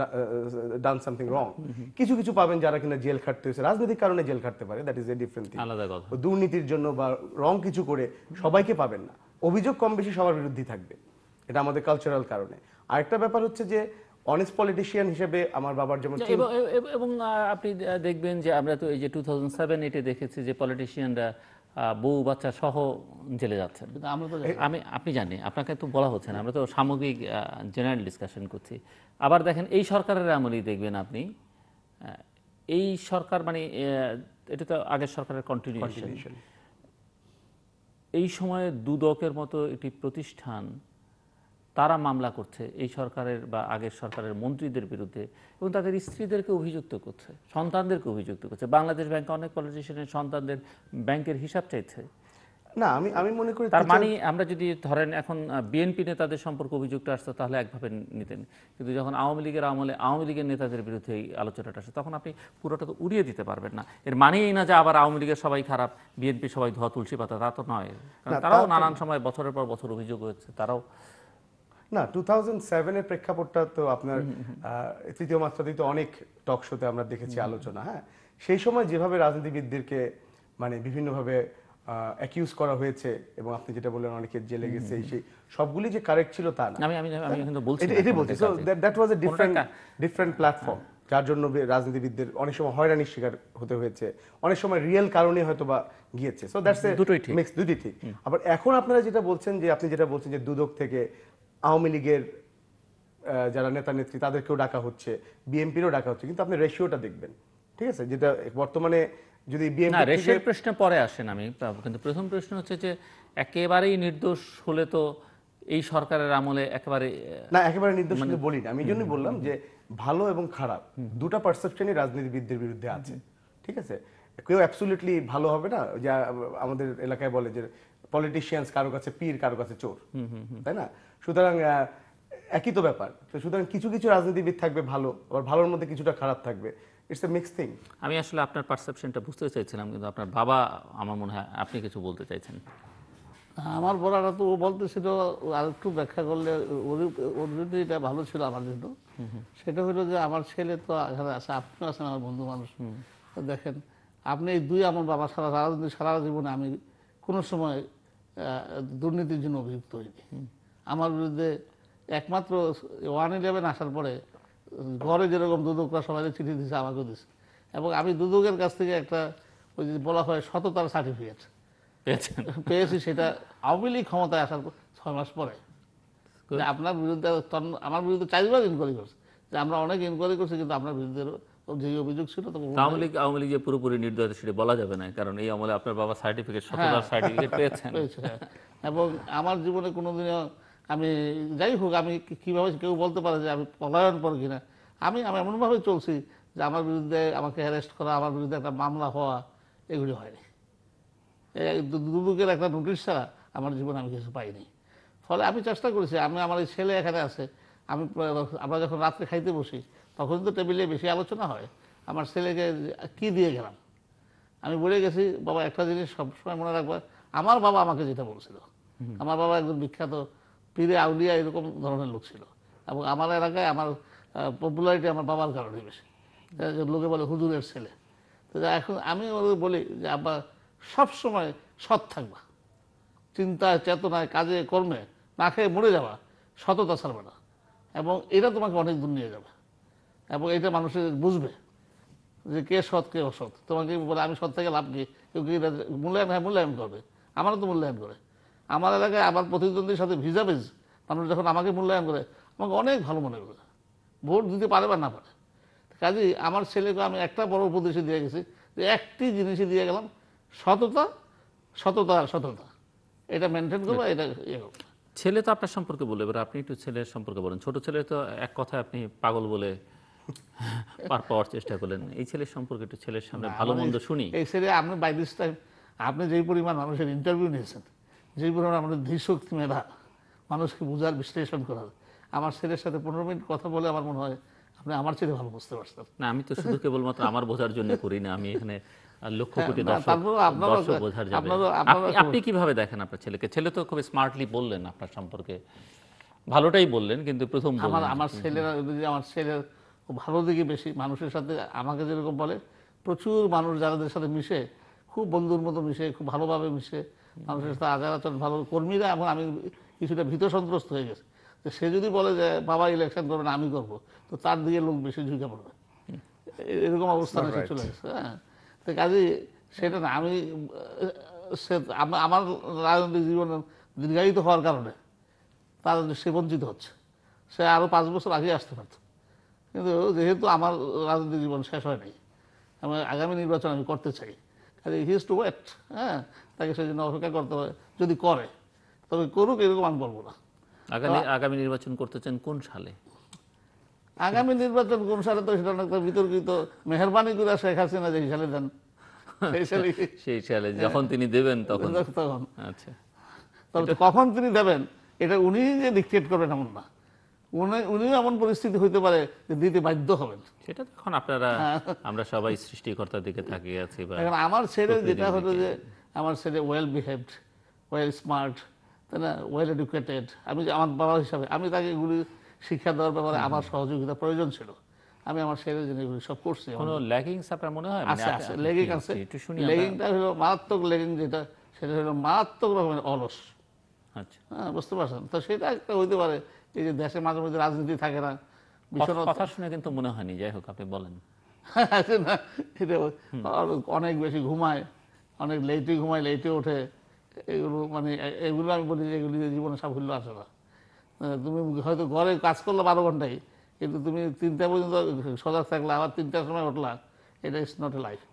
done something wrong. কিছু কিছু পাবেন যারা কিনা জেল খাটতে হয়েছে, রাজনৈতিক কারণে জেল খাটতে পারে, that is a different thing. আলাদা কথা। দুর্নীতির জন্য বা রং কিছু করে সবাইকে পাবেন না, অভিযোগ কম বেশি সবার বিরুদ্ধেই থাকবে, এটা আমাদের কালচারাল কারণে। আরেকটা ব্যাপার হচ্ছে যে অনেস্ট পলিটিশিয়ান হিসেবে আমার বাবার যেমন চিন- এবং এবং- এবং আহ, আপনি আহ, দেখবেন যে আমরা তো এই যে টু থাউজেন্ড সেভেন এইটে দেখেছি যে পলিটিশিয়ানরা বউ বাচ্চা সহ জেলে যাচ্ছেন। কিন্তু আমরা তো আমি আপনি জানি, আপনাকে তো বলা হচ্ছে না, আমরা তো সামগ্রিক জেনারেল ডিসকাশন করছি। আবার দেখেন এই সরকারের আমলেই দেখবেন আপনি, আহ, এই সরকার মানে আহ, এটা তো আগের সরকারের কন্টিনিউশন। continuation। এই সময়ে দুদকের মতো একটি প্রতিষ্ঠান তারা মামলা করছে এই সরকারের বা আগের সরকারের মন্ত্রীদের বিরুদ্ধে, এবং তাদের স্ত্রীদেরকে অভিযুক্ত করছে, সন্তানদেরকে অভিযুক্ত করছে। বাংলাদেশ ব্যাংকে অনেক পলিটিশিয়ানের সন্তানদের ব্যাংকের হিসাব চাইছে। না, আমি আমি মনে করি তার teacher- মানে আমরা যদি ধরেন এখন বিএনপি নেতাদের সম্পর্কে অভিযোগটা আসতো তাহলে একভাবে নিতেন, কিন্তু যখন আওয়ামী লীগের আমলে আওয়ামী লীগের নেতাদের বিরুদ্ধে এই আলোচনাটা আসে তখন আপনি পুরোটা তো উড়িয়ে দিতে পারবেন না। এর মানেই না যে আবার আওয়ামী লীগের সবাই খারাপ, বিএনপি সবাই ধোয়া তুলসী পাতা, তা তো নয়। কারণ না, তারাও তা তো- নানান সময় বছরের পর বছর অভিযোগ হচ্ছে, তারাও না, টু থাউজেন্ড সেভেনের প্রেক্ষাপটটা তো আপনার আহ, তৃতীয় মাত্রাতেই তো অনেক টক শোতে আমরা দেখেছি আলোচনা। হ্যাঁ, সেই সময় যেভাবে রাজনীতিবিদদেরকে মানে বিভিন্নভাবে অ্যাকিউজ করা হয়েছে, এবং আপনি যেটা বললেন অনেকে জেলে গেছে, সেই সবগুলি যে কারেক্ট ছিল তা না। আমি আমি আমি কিন্তু বলছি এটা- না এটাই বলছি। সো কোনোটার কাজে। দ্যাট ওয়াজ এ ডিফারেন্ট কোনোটা ডিফারেন্ট প্ল্যাটফর্ম, যার জন্য বে- রাজনীতিবিদদের অনেক সময় হয়রানির শিকার হতে হয়েছে, অনেক সময় রিয়েল কারণে হয়তো বা গিয়েছে। সো দ্যাটস এ দুটোই ঠিক। মিক্স, দুটোই ঠিক। আবার এখন আপনারা যেটা বলছেন, যে আপনি যেটা বলছেন যে দুদক থেকে আওয়ামী লীগের আহ, যারা নেতা নেত্রী তাদেরকেও ডাকা হচ্ছে, বিএনপিরও ডাকা হচ্ছে, কিন্তু আপনি রেশিওটা দেখবেন, ঠিক আছে? যেটা বর্তমানে যদি না, বিএনপি থেকে রেশের প্রশ্ন পরে আসেন আমি, কিন্তু প্রথম প্রশ্ন হচ্ছে যে একেবারেই নির্দোষ হলে তো এই সরকারের আমলে একেবারে না একেবারে নির্দোষ কিন্তু বলি না, আমি এই জন্যই বললাম যে ভালো এবং খারাপ দুটা পারসেপশনই রাজনীতিবিদদের বিরুদ্ধে আছে, ঠিক আছে? কেউ অ্যাবসলিউটলি ভালো হবে না, যে আমাদের এলাকায় বলে যে পলিটিশিয়ানস কারো কাছে পীর কারো কাছে চোর, তাই না? সুতরাং আহ, একই তো ব্যাপার। তো সুতরাং কিছু কিছু রাজনীতিবিদ থাকবে ভালো, আবার ভালোর মধ্যে কিছুটা খারাপ থাকবে, ইটস এ মিক্স থিং। আমি আসলে আপনার পারসেপশনটা বুঝতে চাইছিলাম, কিন্তু আপনার বাবা আমার মনে হয় আপনি কিছু বলতে চাইছেন। আমার বলাটা তো ও বলতেছিল, আর একটু ব্যাখ্যা করলে ওর ওর জন্য এটা ভালো ছিল আমার জন্য। সেটা হলো যে আমার ছেলে তো এখানে আছে, আপনিও আছেন আমার বন্ধু মানুষ। তো দেখেন আপনি এই দুই, আমার বাবা সারা রাজনীতি সারা জীবনে আমি কোনো সময় দুর্নীতির জন্য অভিযুক্ত হইনি। আমার বিরুদ্ধে একমাত্র ওয়ান ইলেভেন আসার পরে ঘরে যেরকম দুদকরা সবাই চিঠি দিচ্ছে আমাকেও দিচ্ছে, এবং আমি দুদকের কাছ থেকে একটা ওই যে বলা হয় সততার সার্টিফিকেট পেয়েছি, সেটা আওয়ামী লীগ ক্ষমতায় আসার ছয় মাস পরে। যে আপনার বিরুদ্ধে আমার বিরুদ্ধে চারবার ইনকোয়ারি করছে, যে আমরা অনেক ইনকোয়ারি করছি কিন্তু আপনার বিরুদ্ধে যে অভিযোগ ছিল তো আওয়ামী লীগ আওয়ামী লীগ যে পুরোপুরি নির্দোষ সেটা বলা যাবে না, কারণ এই আমলে আপনার বাবা সার্টিফিকেট সততার সার্টিফিকেট পেয়েছেন। এবং আমার জীবনে কোনোদিনও আমি যাই হোক আমি কীভাবে কেউ বলতে পারে যে আমি পলায়ন পর কিনা, আমি আমি এমনভাবে চলছি যে আমার বিরুদ্ধে আমাকে অ্যারেস্ট করা, আমার বিরুদ্ধে একটা মামলা হওয়া, এগুলি হয়নি। দুদকের একটা নোটিশ ছাড়া আমার জীবনে আমি কিছু পাইনি। ফলে আমি চেষ্টা করেছি, আমি আমার এই ছেলে এখানে আছে, আমি আমরা যখন রাত্রে খাইতে বসি তখন তো টেবিলে বেশি আলোচনা হয়, আমার ছেলেকে কি দিয়ে গেলাম আমি বলে গেছি, বাবা একটা জিনিস সবসময় মনে রাখবা, আমার বাবা আমাকে যেটা বলছিল, আমার বাবা একজন বিখ্যাত পীরে আউলিয়া এরকম ধরনের লোক ছিল, এবং আমার এলাকায় আমার পপুলারিটি আমার বাবার কারণে বেশি, লোকে বলে হুজুরের ছেলে। তো এখন আমি ওদের বলি যে আব্বা সবসময় সৎ থাকবা, চিন্তায় চেতনায় কাজে কর্মে, না খেয়ে মরে যাওয়া, সততা ছাড়বে না, এবং এটা তোমাকে অনেক দূর নিয়ে যাবে, এবং এটা মানুষের বুঝবে যে কে সৎ কে অসৎ। তোমাকে বলে আমি সৎ থেকে লাভ কি, কেউ কি মূল্যায়ন হয় মূল্যায়ন করবে, আমারও তো মূল্যায়ন করে। আমার এলাকায় আমার প্রতিদ্বন্দ্বীর সাথে ভিজাভিজ মানুষ যখন আমাকে মূল্যায়ন করে আমাকে অনেক ভালো মনে করে, ভোট দিতে পারে বা না পারে। কাজেই আমার ছেলেকে আমি একটা বড় উপদেশে দিয়ে গেছি, যে একটি জিনিসই দিয়ে গেলাম, সততা সততা আর সততা, এটা মেনটেন করবো, এটা ইয়ে করবো। ছেলে তো আপনার সম্পর্কে বলে, এবার আপনি একটু ছেলের সম্পর্কে বলেন। ছোট ছেলে তো এক কথায় আপনি পাগল বলে পার পাওয়ার চেষ্টা করলেন, এই ছেলের সম্পর্কে একটু ছেলের সামনে ভালো মন্দ শুনি। এই ছেলে আপনি বাই দিস টাইম আপনি যেই পরিমাণ মানুষের ইন্টারভিউ নিয়েছেন, যেই পরিমাণ আমাদের ধীশক্তি মেধা, মানুষকে বোঝার বিশ্লেষণ করার, আমার ছেলের সাথে পনেরো মিনিট কথা বলে আমার মনে হয় আপনি আমার ছেলে ভালো বুঝতে পারছেন। না, আমি তো শুধু কেবলমাত্র আমার বোঝার জন্য করি না, আমি এখানে লক্ষ কোটি দর্শক বোঝার যাবে। আপনি কিভাবে দেখেন আপনার ছেলেকে? ছেলে তো খুব স্মার্টলি বললেন আপনার সম্পর্কে, ভালোটাই বললেন, কিন্তু প্রথম আমার আমার ছেলেরা আমার ছেলের ভালো দিকে বেশি, মানুষের সাথে আমাকে যেরকম বলে, প্রচুর মানুষ যাদের সাথে মিশে খুব বন্ধুর মতো মিশে, খুব ভালোভাবে মিশে, মানুষের সাথে আচার আচরণ ভালো, কর্মীরা এখন আমি কিছুটা ভীত সন্ত্রস্ত হয়ে গেছে, যে সে যদি বলে যে বাবা ইলেকশন করবেন আমি করবো, তো তার দিকে লোক বেশি ঝুঁকে পড়বে, এরকম অবস্থানে সে চলে গেছে। হ্যাঁ, তো কাজেই সেটা না, আমি আমার রাজনৈতিক জীবন দীর্ঘায়িত হওয়ার কারণে তার সে বঞ্চিত হচ্ছে, সে আরও পাঁচ বছর আগে আসতে পারত, কিন্তু যেহেতু আমার রাজনৈতিক জীবন শেষ হয় নাই, আমি আগামী নির্বাচন আমি করতে চাই, কাজে হিজ টু ওয়েট। হ্যাঁ, তাকে সেই জন্য অপেক্ষা করতে হবে, যদি করে তবে করুক, এরকম আমি বলবো না। আগামী আগামী নির্বাচন করতে চান কোন সালে? আগামী নির্বাচন কোন সালে তো সেটা একটা বিতর্কিত, মেহরবানি করে শেখ হাসিনা যে সালে দেন সেই সালে, সেই সালে যখন তিনি দেবেন তখন। তখন আচ্ছা, তবে কখন তিনি দেবেন এটা উনি যে ডিকটেট করবেন এমন না, উনি উনিও এমন পরিস্থিতি হইতে পারে যে দিতে বাধ্য হবেন। সেটা তখন আপনারা আমরা সবাই সৃষ্টিকর্তার দিকে তাকিয়ে আছি। এখন আমার ছেলে যেটা হলো যে আমার ছেলে ওয়েল বিহেভড, ওয়েল স্মার্ট, তাই না, ওয়েল এডুকেটেড, আমি আমার বাবা হিসাবে আমি তাকে এগুলি শিক্ষা দেওয়ার ব্যাপারে আমার সহযোগিতা প্রয়োজন ছিল, আমি আমার ছেলের জন্য এগুলি সব করছি। কোনো ল্যাগিংস আপনার মনে হয়? আছে, আছে, লেগিং আছে। লেগিংটা হলো মারাত্মক লেগিং, যেটা সেটা হলো মারাত্মক রকমের অলস। আচ্ছা, হ্যাঁ, বুঝতে পারছেন তো, সেটা একটা হইতে পারে। এই যে দেশে মাঝে মাঝে রাজনীতি থাকে না, কথা শুনে কিন্তু মনে হয়নি, যাই হোক আপনি বলেন। না, এটা অনেক বেশি ঘুমায়, অনেক লেটে ঘুমায়, লেটে ওঠে, এগুলো মানে এগুলো আমি বলি যে এগুলি জীবনে সাফল্য আসে না। তুমি হয়তো ঘরে কাজ করলে বারো ঘন্টায়, কিন্তু তুমি তিনটা পর্যন্ত সজাগ থাকলে আবার তিনটার সময় উঠলা, এটা ইজ নট এ লাইফ।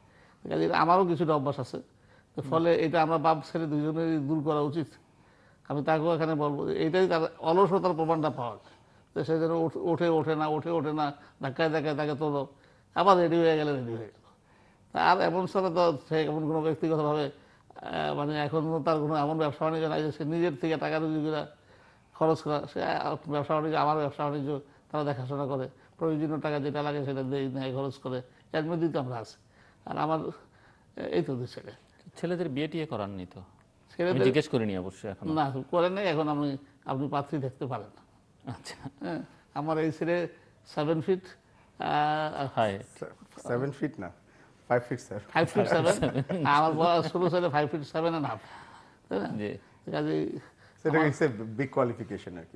কাজে আমারও কিছুটা অভ্যাস আছে, ফলে এটা আমরা বাপ ছেলে দুজনেরই দূর করা উচিত। আমি তাকেও এখানে বলবো যে এইটাই তার অলসতার প্রমাণটা পাওয়া যায়, যে সে যেন ওঠে ওঠে না ওঠে ওঠে না ধাক্কায় ধাক্কায় তাকে তোলো, আবার রেডি হয়ে গেলে রেডি হয়ে গেল। আর এমন সাথে তো সে এমন কোনো ব্যক্তিগতভাবে মানে এখন তার কোনো এমন ব্যবসা বাণিজ্য নাই যে সে নিজের থেকে টাকা রুজি করে খরচ করা। সে ব্যবসা বাণিজ্য, আমার ব্যবসা বাণিজ্য তারা দেখাশোনা করে, প্রয়োজনীয় টাকা যেটা লাগে সেটা দেয় নেয়, খরচ করে, এর মধ্যেই তো আমরা আছি। আর আমার এই তো দুই ছেলে। ছেলেদের বিয়ে টিয়ে করাননি তো? ছেলেদের জিজ্ঞেস করিনি অবশ্যই এখন। না করে নাই, এখন আমি আপনি পাত্রী দেখতে পারেন না। আচ্ছা, হ্যাঁ, আমার এই ছেলে seven feet high seven feet না, five feet sir. Five feet seven আমার বড় ছোটো ছেলে five feet seven and half, তাই না? জি, কাজেই সেটা ইটস এ বিগ কোয়ালিফিকেশন আর কি।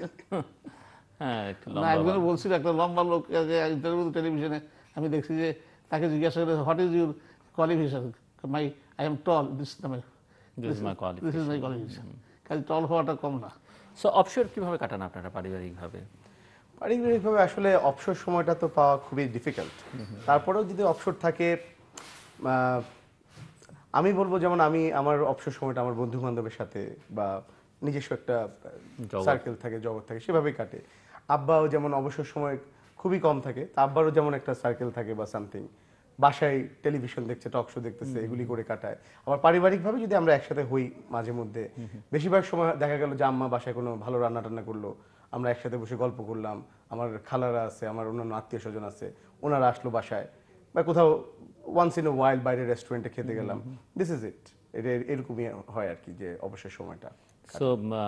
হ্যাঁ একটু না, লম্বা। একজনে বলছিল একটা লম্বা লোক ইন্টারভিউ টেলিভিশনে আমি দেখছি যে তাকে জিজ্ঞাসা করে what is your qualification, my I am tall, this This is my this is my qualification. কাজে টল হওয়াটা কম না। সো অবসর কিভাবে কাটান আপনারা পারিবারিকভাবে? পারিবারিকভাবে আসলে অবসর সময়টা তো পাওয়া খুবই ডিফিকাল্ট। তারপরেও যদি অবসর থাকে, আহ, আমি বলবো যেমন আমি আমার অবসর সময়টা আমার বন্ধু বান্ধবের সাথে বা নিজস্ব একটা জগৎ। সার্কেল থাকে, জগৎ থাকে, সেভাবেই কাটে। আব্বাও যেমন অবসর সময় খুবই কম থাকে, তা আব্বারও যেমন একটা সার্কেল থাকে বা সামথিং, বাসায় টেলিভিশন দেখছে, টক শো দেখতেছে, এগুলি করে কাটায়। আবার পারিবারিকভাবে যদি আমরা একসাথে হই মাঝে মধ্যে, বেশিরভাগ সময় দেখা গেল যে আম্মা বাসায় কোনো ভালো রান্না টান্না করলো, আমরা একসাথে বসে গল্প করলাম, আমার খালারা আছে, আমার অন্যান্য আত্মীয় স্বজন আছে, ওনারা আসলো বাসায়, বা কোথাও ওয়ান্স ইন এ ওয়াইল্ড বাইরে রেস্টুরেন্টে খেতে গেলাম। This is it. এটা এরকমই হয় আর কি, যে অবসর সময়টা। সো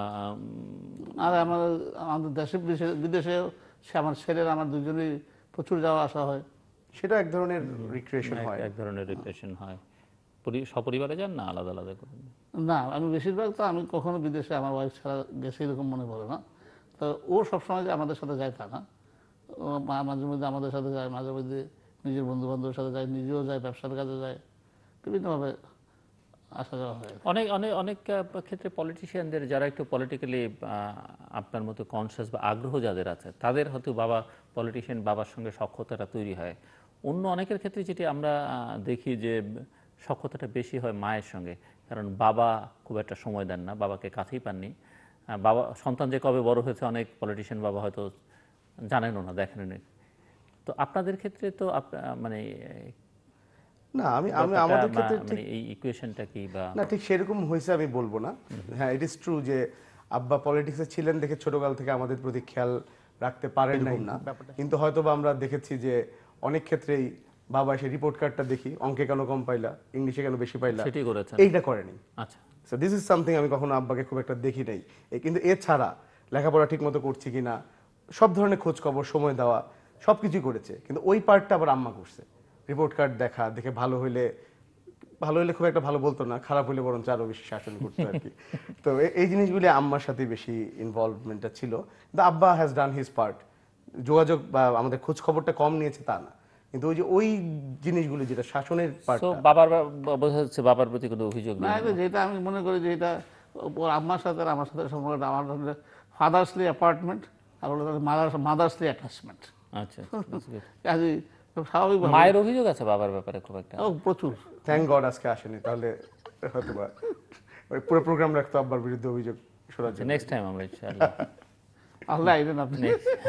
আর আমার আমাদের দেশে বিদেশে- বিদেশেও সে আমার ছেলের আমার দুজনেই প্রচুর যাওয়া আসা হয়। সেটা এক ধরনের রিক্রিয়েশন হয়। এক ধরনের রিপ্রেশন হয়। পরি- সপরিবারে যান না আলাদা আলাদা করেন? না, আমি বেশিরভাগ তো আমি কখনো বিদেশে আমার ওয়াইফ ছাড়া গেছে এরকম মনে পড়ে না। তো ও সবসময় যে আমাদের সাথে যায় তা না, ও মা- মাঝে মধ্যে আমাদের সাথে যায়, মাঝে মধ্যে নিজের বন্ধু বান্ধবের সাথে যায়, নিজেও যায়, ব্যবসার কাজে যায়, বিভিন্নভাবে আসা যাওয়া হয়। অনেক অনেক অনেক আহ, ক্ষেত্রে পলিটিশিয়ানদের যারা একটু পলিটিক্যালি আপনার মতো কনসিয়াস বা আগ্রহ যাদের আছে, তাদের হয়তো বাবা পলিটিশিয়ান বাবার সঙ্গে সখ্যতাটা তৈরি হয়। অন্য অনেকের ক্ষেত্রে যেটি আমরা আহ, দেখি যে সখ্যতাটা বেশি হয় মায়ের সঙ্গে, কারণ বাবা খুব একটা সময় দেন না, বাবাকে কাছেই পাননি। আহ, বাবা সন্তান যে কবে বড় হয়েছে অনেক পলিটিশিয়ান বাবা হয়তো জানেনও না, দেখেন। তো আপনাদের ক্ষেত্রে তো আপ- আহ, মানে না, আমি আমি ব্যাপারটা আমাদের বা ক্ষেত্রে মানে এই ইকুয়েশনটা কি বা না ঠিক সেরকম হয়েছে আমি বলবো না। হ্যাঁ, ইট ইজ ট্রু যে আব্বা পলিটিক্সে ছিলেন দেখে ছোটকাল থেকে আমাদের প্রতি খেয়াল রাখতে পারেন নাই না, কিন্তু হয়তো বা আমরা দেখেছি যে অনেক ক্ষেত্রেই বাবা এসে রিপোর্ট কার্ডটা দেখি, অঙ্কে কেন কম পাইলা, ইংলিশে কেন বেশি পাইলা, সেটাই করেছেন। এইটা করেনি। আচ্ছা, সো দিস ইজ সামথিং আমি কখনো আব্বাকে খুব একটা দেখি নাই। এ কিন্তু এছাড়া লেখাপড়া ঠিক মতো করছি কিনা, সব ধরনের খোঁজ খবর, সময় দেওয়া, সব কিছুই করেছে, কিন্তু ওই পার্টটা আবার আম্মা করছে। রিপোর্ট কার্ড দেখা, দেখে ভালো হইলে ভালো হইলে খুব একটা ভালো বলতো না, খারাপ হইলে বরঞ্চ আরো বেশি শাসন করতো আর কি। তো এ- এই জিনিসগুলি আম্মার সাথে বেশি ইনভলভমেন্টটা ছিল। কিন্তু আব্বা হ্যাজ ডান হিজ পার্ট। যোগাযোগ বা আমাদের খোঁজ খবরটা কম নিয়েছে তা না, কিন্তু ওই যে ওই জিনিসগুলি যেটা শাসনের তো পার্টটা। বাবার বা- বা- বোঝা যাচ্ছে বাবার প্রতি কোনো অভিযোগ না, নেই। এটা যেটা আমি মনে করি যে এটা ওর আম্মার সাথে আর আমার সাথে সম্পর্কটা আমার ফাদার্সলি অ্যাপার্টমেন্ট আর ওর মাদার মাদার্সলি অ্যাটাচমেন্ট। আচ্ছা, that's good. কাজে স্বাভাবিক মায়ের অভিযোগ আছে বাবার ব্যাপারে খুব একটা? প্রচুর। থ্যাংক গড আজকে আসেনি, তাহলে হয়তো বা ওই পুরো প্রোগ্রাম রাখতো আব্বার বিরুদ্ধে অভিযোগ শোনার জন্য। নেক্সট টাইম আমরা ইনশাআল্লাহ আল্লাহ আইলেন আপনি।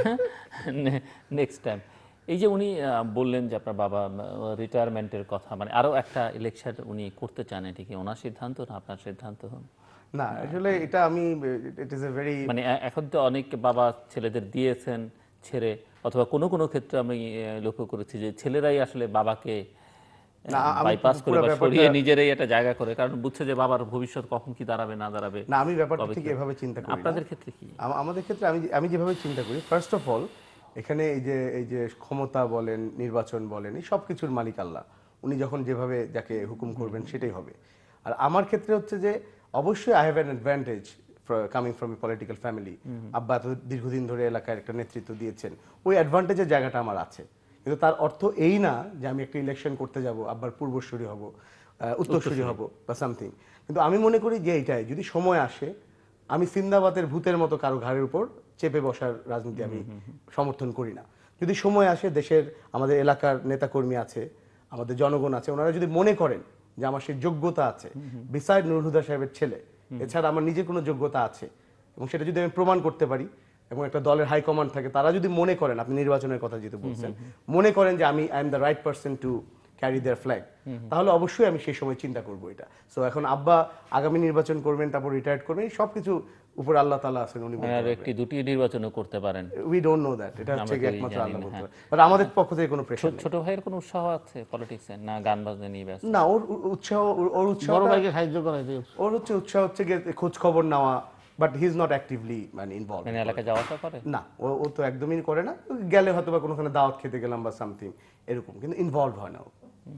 Next time. এই যে উনি আহ, বললেন যে আপনার বাবা রিটায়ারমেন্টের কথা, মানে আরো একটা ইলেকশন উনি করতে চান, এটি কি ওনার সিদ্ধান্ত না আপনার সিদ্ধান্ত? না, আসলে এটা আমি ইট ইজ এ ভেরি মানে এ- এখন তো অনেক বাবা ছেলেদের দিয়েছেন ছেড়ে, অথবা কোনো কোনো ক্ষেত্রে আমি আহ, লক্ষ্য করেছি যে ছেলেরাই আসলে বাবাকে না, আমি বাইপাস করে পুরো বা ব্যাপারটা- সরিয়ে নিজেরাই একটা জায়গা করে, কারণ বুঝছে যে বাবার ভবিষ্যৎ কখন কি দাঁড়াবে না দাঁড়াবে। না, আমি ব্যাপারটা কবে ঠিক কি- এভাবে চিন্তা করি না। আপনাদের ক্ষেত্রে কি? আম- আমাদের ক্ষেত্রে আমি আমি যেভাবে চিন্তা করি, ফার্স্ট অফ অল এখানে এই যে এই যে ক্ষমতা বলেন, নির্বাচন বলেন, এই সব কিছুর মালিক আল্লাহ। উনি যখন যেভাবে যাকে হুকুম করবেন সেটাই হবে। আর আমার ক্ষেত্রে হচ্ছে যে অবশ্যই I have an advantage coming from a political family. আব্বা এত দীর্ঘদিন ধরে এলাকায় একটা নেতৃত্ব দিয়েছেন, ওই অ্যাডভান্টেজের জায়গাটা আমার আছে। কিন্তু তার অর্থ এই না যে আমি একটা ইলেকশন করতে যাব, আব্বার পূর্বসূরি হব, আহ, উত্তরসূরি হব বা সামথিং। কিন্তু আমি মনে করি যে এইটাই যদি সময় আসে, আমি সিন্দাবাদের ভূতের মতো কারো ঘাড়ের উপর চেপে বসার রাজনীতি আমি সমর্থন করি না। যদি সময় আসে, দেশের আমাদের এলাকার নেতাকর্মী আছে, আমাদের জনগণ আছে, ওনারা যদি মনে করেন যে আমার সেই যোগ্যতা আছে, বিসাইড নুরুল হুদা সাহেবের ছেলে, এছাড়া আমার নিজের কোনো যোগ্যতা আছে এবং সেটা যদি আমি প্রমাণ করতে পারি এবং একটা দলের হাইকমান্ড থাকে, তারা যদি মনে করেন, আপনি নির্বাচনের কথা যেহেতু বলছেন, মনে করেন যে আমি I am the right person to carry their flag, তাহলে অবশ্যই আমি সেই সময় চিন্তা করবো এটা। সো এখন আব্বা আগামী নির্বাচন করবেন, তারপর রিটায়ার্ড করবেন, সব কিছু উপর আল্লাহ তাআলা আছেন, উনি আর একটি দুটি নির্বাচনও করতে পারেন, উই ডোন্ট নো দ্যাট, এটা হচ্ছে আমরা একমাত্র জানি আল্লাহ না, বলতে হ্যাঁ। পারে। বাট আমাদের পক্ষ থেকে কোনো প্রেশার ছোট ভাইয়ের কোনো উৎসাহ আছে পলিটিক্সে, না গান বাজনা নিয়ে ব্যস্ত? না, ওর উ- উৎসাহ, ওর- ওর উৎসাহ, বড় ভাইকে সাহায্য করাই দিও। ওর হচ্ছে উৎসাহ হচ্ছে গিয়ে খোঁজ খবর নেওয়া, but he is not actively মানে ইনভলভ। মানে এলাকায় যাওয়া আসা করে না, ও ও তো একদমই করে না, গেলে হয়তো বা কোনোখানে দাওয়াত খেতে গেলাম বা সামথিং এরকম, কিন্তু ইনভলভ হয় না ও।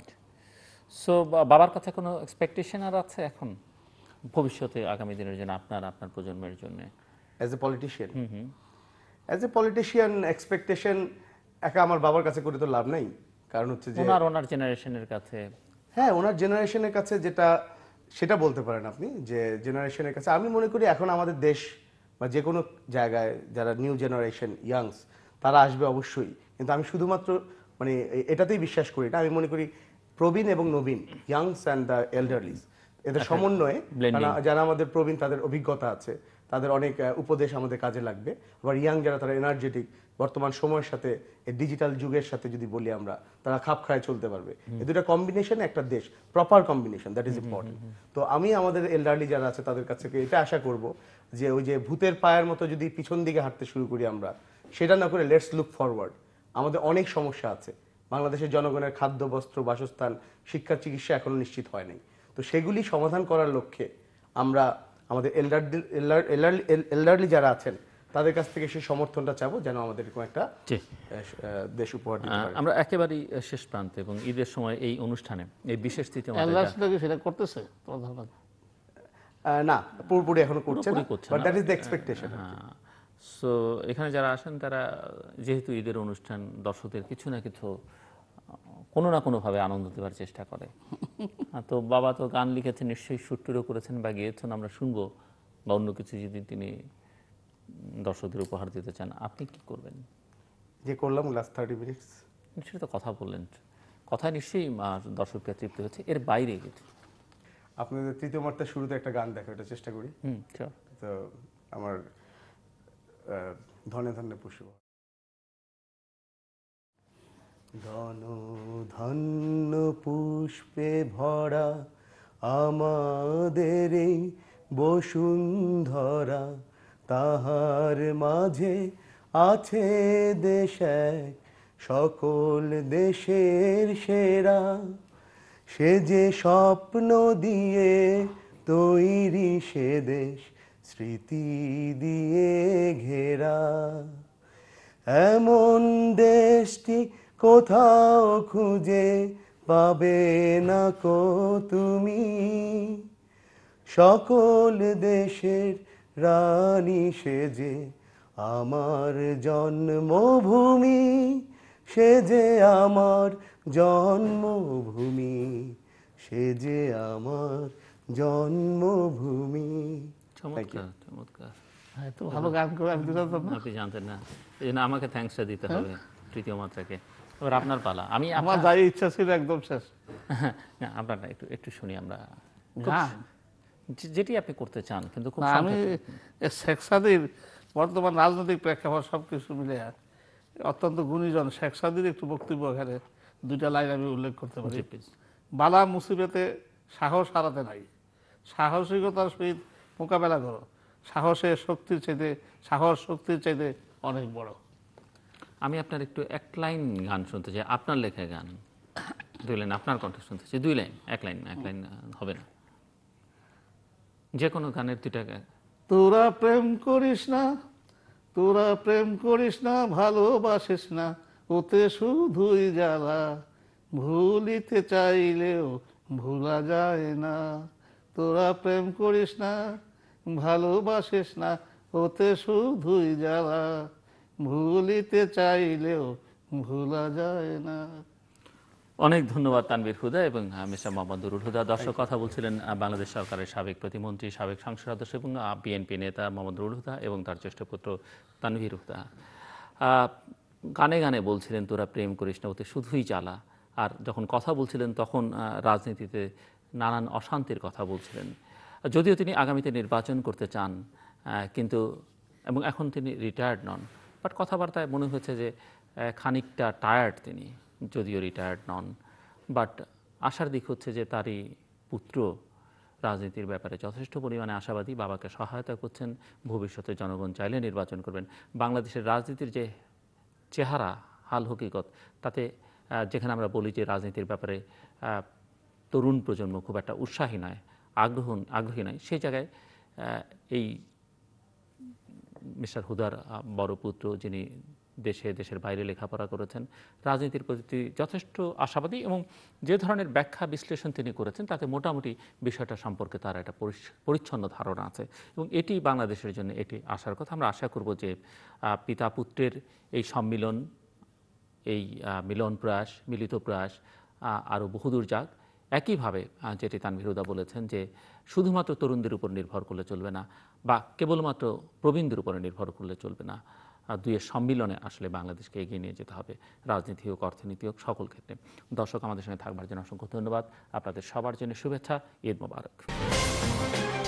সো বাবার কাছে কোনো এক্সপেকটেশন আর আছে এখন ভবিষ্যতে আগামী দিনের জন্য, আপনার আপনার প্রজন্মের জন্য? As a politician, as a politician expectation একা আমার বাবার কাছে করে তো লাভ নাই, কারণ হচ্ছে যে ওনার ওনার জেনারেশনের কাছে, হ্যাঁ ওনার জেনারেশনের কাছে যেটা, সেটা বলতে পারেন আপনি, যে জেনারেশনের কাছে আমি মনে করি এখন আমাদের দেশ বা যে কোনো জায়গায় যারা নিউ জেনারেশন ইয়াংস, তারা আসবে অবশ্যই, কিন্তু আমি শুধুমাত্র মানে এ- এটাতেই বিশ্বাস করি না, আমি মনে করি প্রবীণ এবং নবীন, ইয়াংস অ্যান্ড দ্য এল্ডারলিজ, এদের সমন্বয়ে, blending। কারণ যারা আমাদের প্রবীণ তাদের অভিজ্ঞতা আছে, তাদের অনেক আহ, উপদেশ আমাদের কাজে লাগবে, আবার ইয়াং যারা তারা এনার্জেটিক, বর্তমান সময়ের সাথে এই ডিজিটাল যুগের সাথে যদি বলি আমরা, তারা খাপ খায় চলতে পারবে, এই দুটা কম্বিনেশন একটা দেশ, proper combination, that is important. তো আমি আমাদের এল্ডারলি যারা আছে তাদের কাছ থেকে এটা আশা করব যে ওই যে ভূতের পায়ের মতো যদি পিছন দিকে হাঁটতে শুরু করি আমরা, সেটা না করে লেটস লুক ফরওয়ার্ড। আমাদের অনেক সমস্যা আছে, বাংলাদেশের জনগণের খাদ্য, বস্ত্র, বাসস্থান, শিক্ষা, চিকিৎসা এখনো নিশ্চিত হয় নাই। তো সেগুলি সমাধান করার লক্ষ্যে আমরা আমাদের এল্ডারলি এল্ডারলি যারা আছেন তাদের কাছ থেকে সেই সমর্থনটা চাবো, যেন আমাদের এরকম একটা জি। আহ, দেশ উপহার দিতে পারে। আমরা একেবারেই শেষ প্রান্তে এবং ঈদের সময় এই অনুষ্ঠানে এই বিশেষ তৃতীয় মাত্রা এলআরসিটা কি সেটা করতেছে তোমার ধারণা? আহ, না, পুরোপুরি এখনো করছে না, পুরোপুরি করছে বাট না। That is the expectation. হ্যাঁ, সো এখানে যারা আসেন তারা যেহেতু ঈদের অনুষ্ঠান, দর্শকদের কিছু না কিছু আহ, কোনো না কোনোভাবে আনন্দ দেওয়ার চেষ্টা করে। আহ, তো বাবা তো গান লিখেছেন, নিশ্চয়ই সুরটুরও করেছেন বা গিয়েছেন, আমরা শুনবো, বা অন্য কিছু যদি তিনি দর্শকদের উপহার দিতে চান, আপনি কি করবেন? যে করলাম লাস্ট থার্টি মিনিটস, নিশ্চয়ই তো কথা বললেন, কথায় নিশ্চয়ই আহ, দর্শকদের তৃপ্তি হচ্ছে, এর বাইরে কিছু? আপনাদের তৃতীয় মাত্রার শুরুতে একটা গান দেখা, এটা চেষ্টা করি। হুম, sure. তো আমার আহ, ধনে ধনে পুষ্প, ধন ধন্য পুষ্পে ভরা আমাদের এই বসুন্ধরা, তাহার মাঝে আছে দেশ এক, সকল দেশের সেরা, সে যে স্বপ্ন দিয়ে তৈরি সে দেশ, স্মৃতি দিয়ে ঘেরা, এমন দেশটি কোথাও খুঁজে পাবে না কো তুমি, সকল দেশের রানী সেজে আমার জন্মভূমি, সে যে আমার জন্মভূমি, সে যে আমার জন্মভূমি। চমৎকার, চমৎকার। হ্যাঁ, তো ভালো গান করে আমি দিতে পারতাম না। আপনি জানতেন না, এই জন্য আমাকে থ্যাঙ্কসটা দিতে হবে তৃতীয় মাত্রাকে। এবার আপনার পালা। আমি আমার আপনার যাই ইচ্ছা ছিল একদম শেষ। না, আপনার না, একটু একটু শুনি আমরা, গান যে- যেটি আপনি করতে চান, কিন্তু খুব না, আমি সংক্ষেপে। শেখ সাদির বর্তমান রাজনৈতিক প্রেক্ষাপট সব কিছু মিলে অত্যন্ত গুণীজন শেখ সাদির একটু বক্তব্য এখানে দুইটা লাইন আমি উল্লেখ করতে পারি। জি, please। বালা মুসিবতে সাহস হারাতে নাই, সাহসিকতার সহিত মোকাবেলা করো, সাহসের শক্তির চাইতে সাহস শক্তির চাইতে অনেক বড়। আমি আপনার একটু এক লাইন গান শুনতে চাই, আপনার লেখা গান, দুই লাইন আপনার কণ্ঠে শুনতে চাই, দুই লাইন, এক লাইন না, এক লাইন হবে না, যে কোনো গানের দুইটা গান। তোরা প্রেম করিস না, তোরা প্রেম করিস না, ভালোবাসিস না, ওতে শুধুই জ্বালা, ভুলিতে চাইলেও ভুলা যায় না। তোরা প্রেম করিস না, ভালোবাসিস না, ওতে শুধুই জ্বালা, ভুলিতে চাইলেও ভুলা যায় না। অনেক ধন্যবাদ তানভীর হুদা এবং মিস্টার মোহাম্মদ নুরুল হুদা। দর্শক, কথা বলছিলেন আহ, বাংলাদেশ সরকারের সাবেক প্রতিমন্ত্রী, সাবেক সংসদ সদস্য এবং বিএনপি নেতা মোহাম্মদ নুরুল হুদা এবং তার জ্যেষ্ঠ পুত্র তানভীর হুদা। আহ, গানে গানে বলছিলেন তোরা প্রেম করিস না, ওতে শুধুই জ্বালা, আর যখন কথা বলছিলেন তখন আহ, রাজনীতিতে নানান অশান্তির কথা বলছিলেন। যদিও তিনি আগামীতে নির্বাচন করতে চান, আহ, কিন্তু এবং এখন তিনি রিটায়ার্ড নন, বাট কথাবার্তায় মনে হয়েছে যে আহ, খানিকটা টায়ার্ড তিনি, যদিও রিটায়ার্ড নন। বাট আশার দিক হচ্ছে যে তারই পুত্র রাজনীতির ব্যাপারে যথেষ্ট পরিমাণে আশাবাদী, বাবাকে সহায়তা করছেন, ভবিষ্যতে জনগণ চাইলে নির্বাচন করবেন। বাংলাদেশের রাজনীতির যে চেহারা, হাল হকিকত, তাতে আহ, যেখানে আমরা বলি যে রাজনীতির ব্যাপারে আহ, তরুণ প্রজন্ম খুব একটা উৎসাহী নয়, আগ্রহ আগ্রহী নয়, সেই জায়গায় আহ, এই মিস্টার হুদার আহ, বড় পুত্র, যিনি দেশে দেশের বাইরে লেখাপড়া করেছেন, রাজনীতির প্রতি যথেষ্ট আশাবাদী এবং যে ধরনের ব্যাখ্যা বিশ্লেষণ তিনি করেছেন তাতে মোটামুটি বিষয়টা সম্পর্কে তার একটা পরিস- পরিচ্ছন্ন ধারণা আছে এবং এটি বাংলাদেশের জন্য এটি আশার কথা। আমরা আশা করব যে আহ, পিতা পুত্রের এই সম্মিলন, এই আহ, মিলন প্রয়াস, মিলিত প্রয়াস আহ, আরও বহুদূর যাক। একইভাবে আহ, যেটি তানভীর হুদা বলেছেন যে শুধুমাত্র তরুণদের উপর নির্ভর করলে চলবে না, বা কেবলমাত্র প্রবীণদের উপরে নির্ভর করলে চলবে না, আহ, দুইয়ের সম্মিলনে আসলে বাংলাদেশকে এগিয়ে নিয়ে যেতে হবে, রাজনীতি হোক, অর্থনীতি হোক, সকল ক্ষেত্রে। দর্শক, আমাদের সঙ্গে থাকবার জন্য অসংখ্য ধন্যবাদ। আপনাদের সবার জন্য শুভেচ্ছা। ঈদ মোবারক।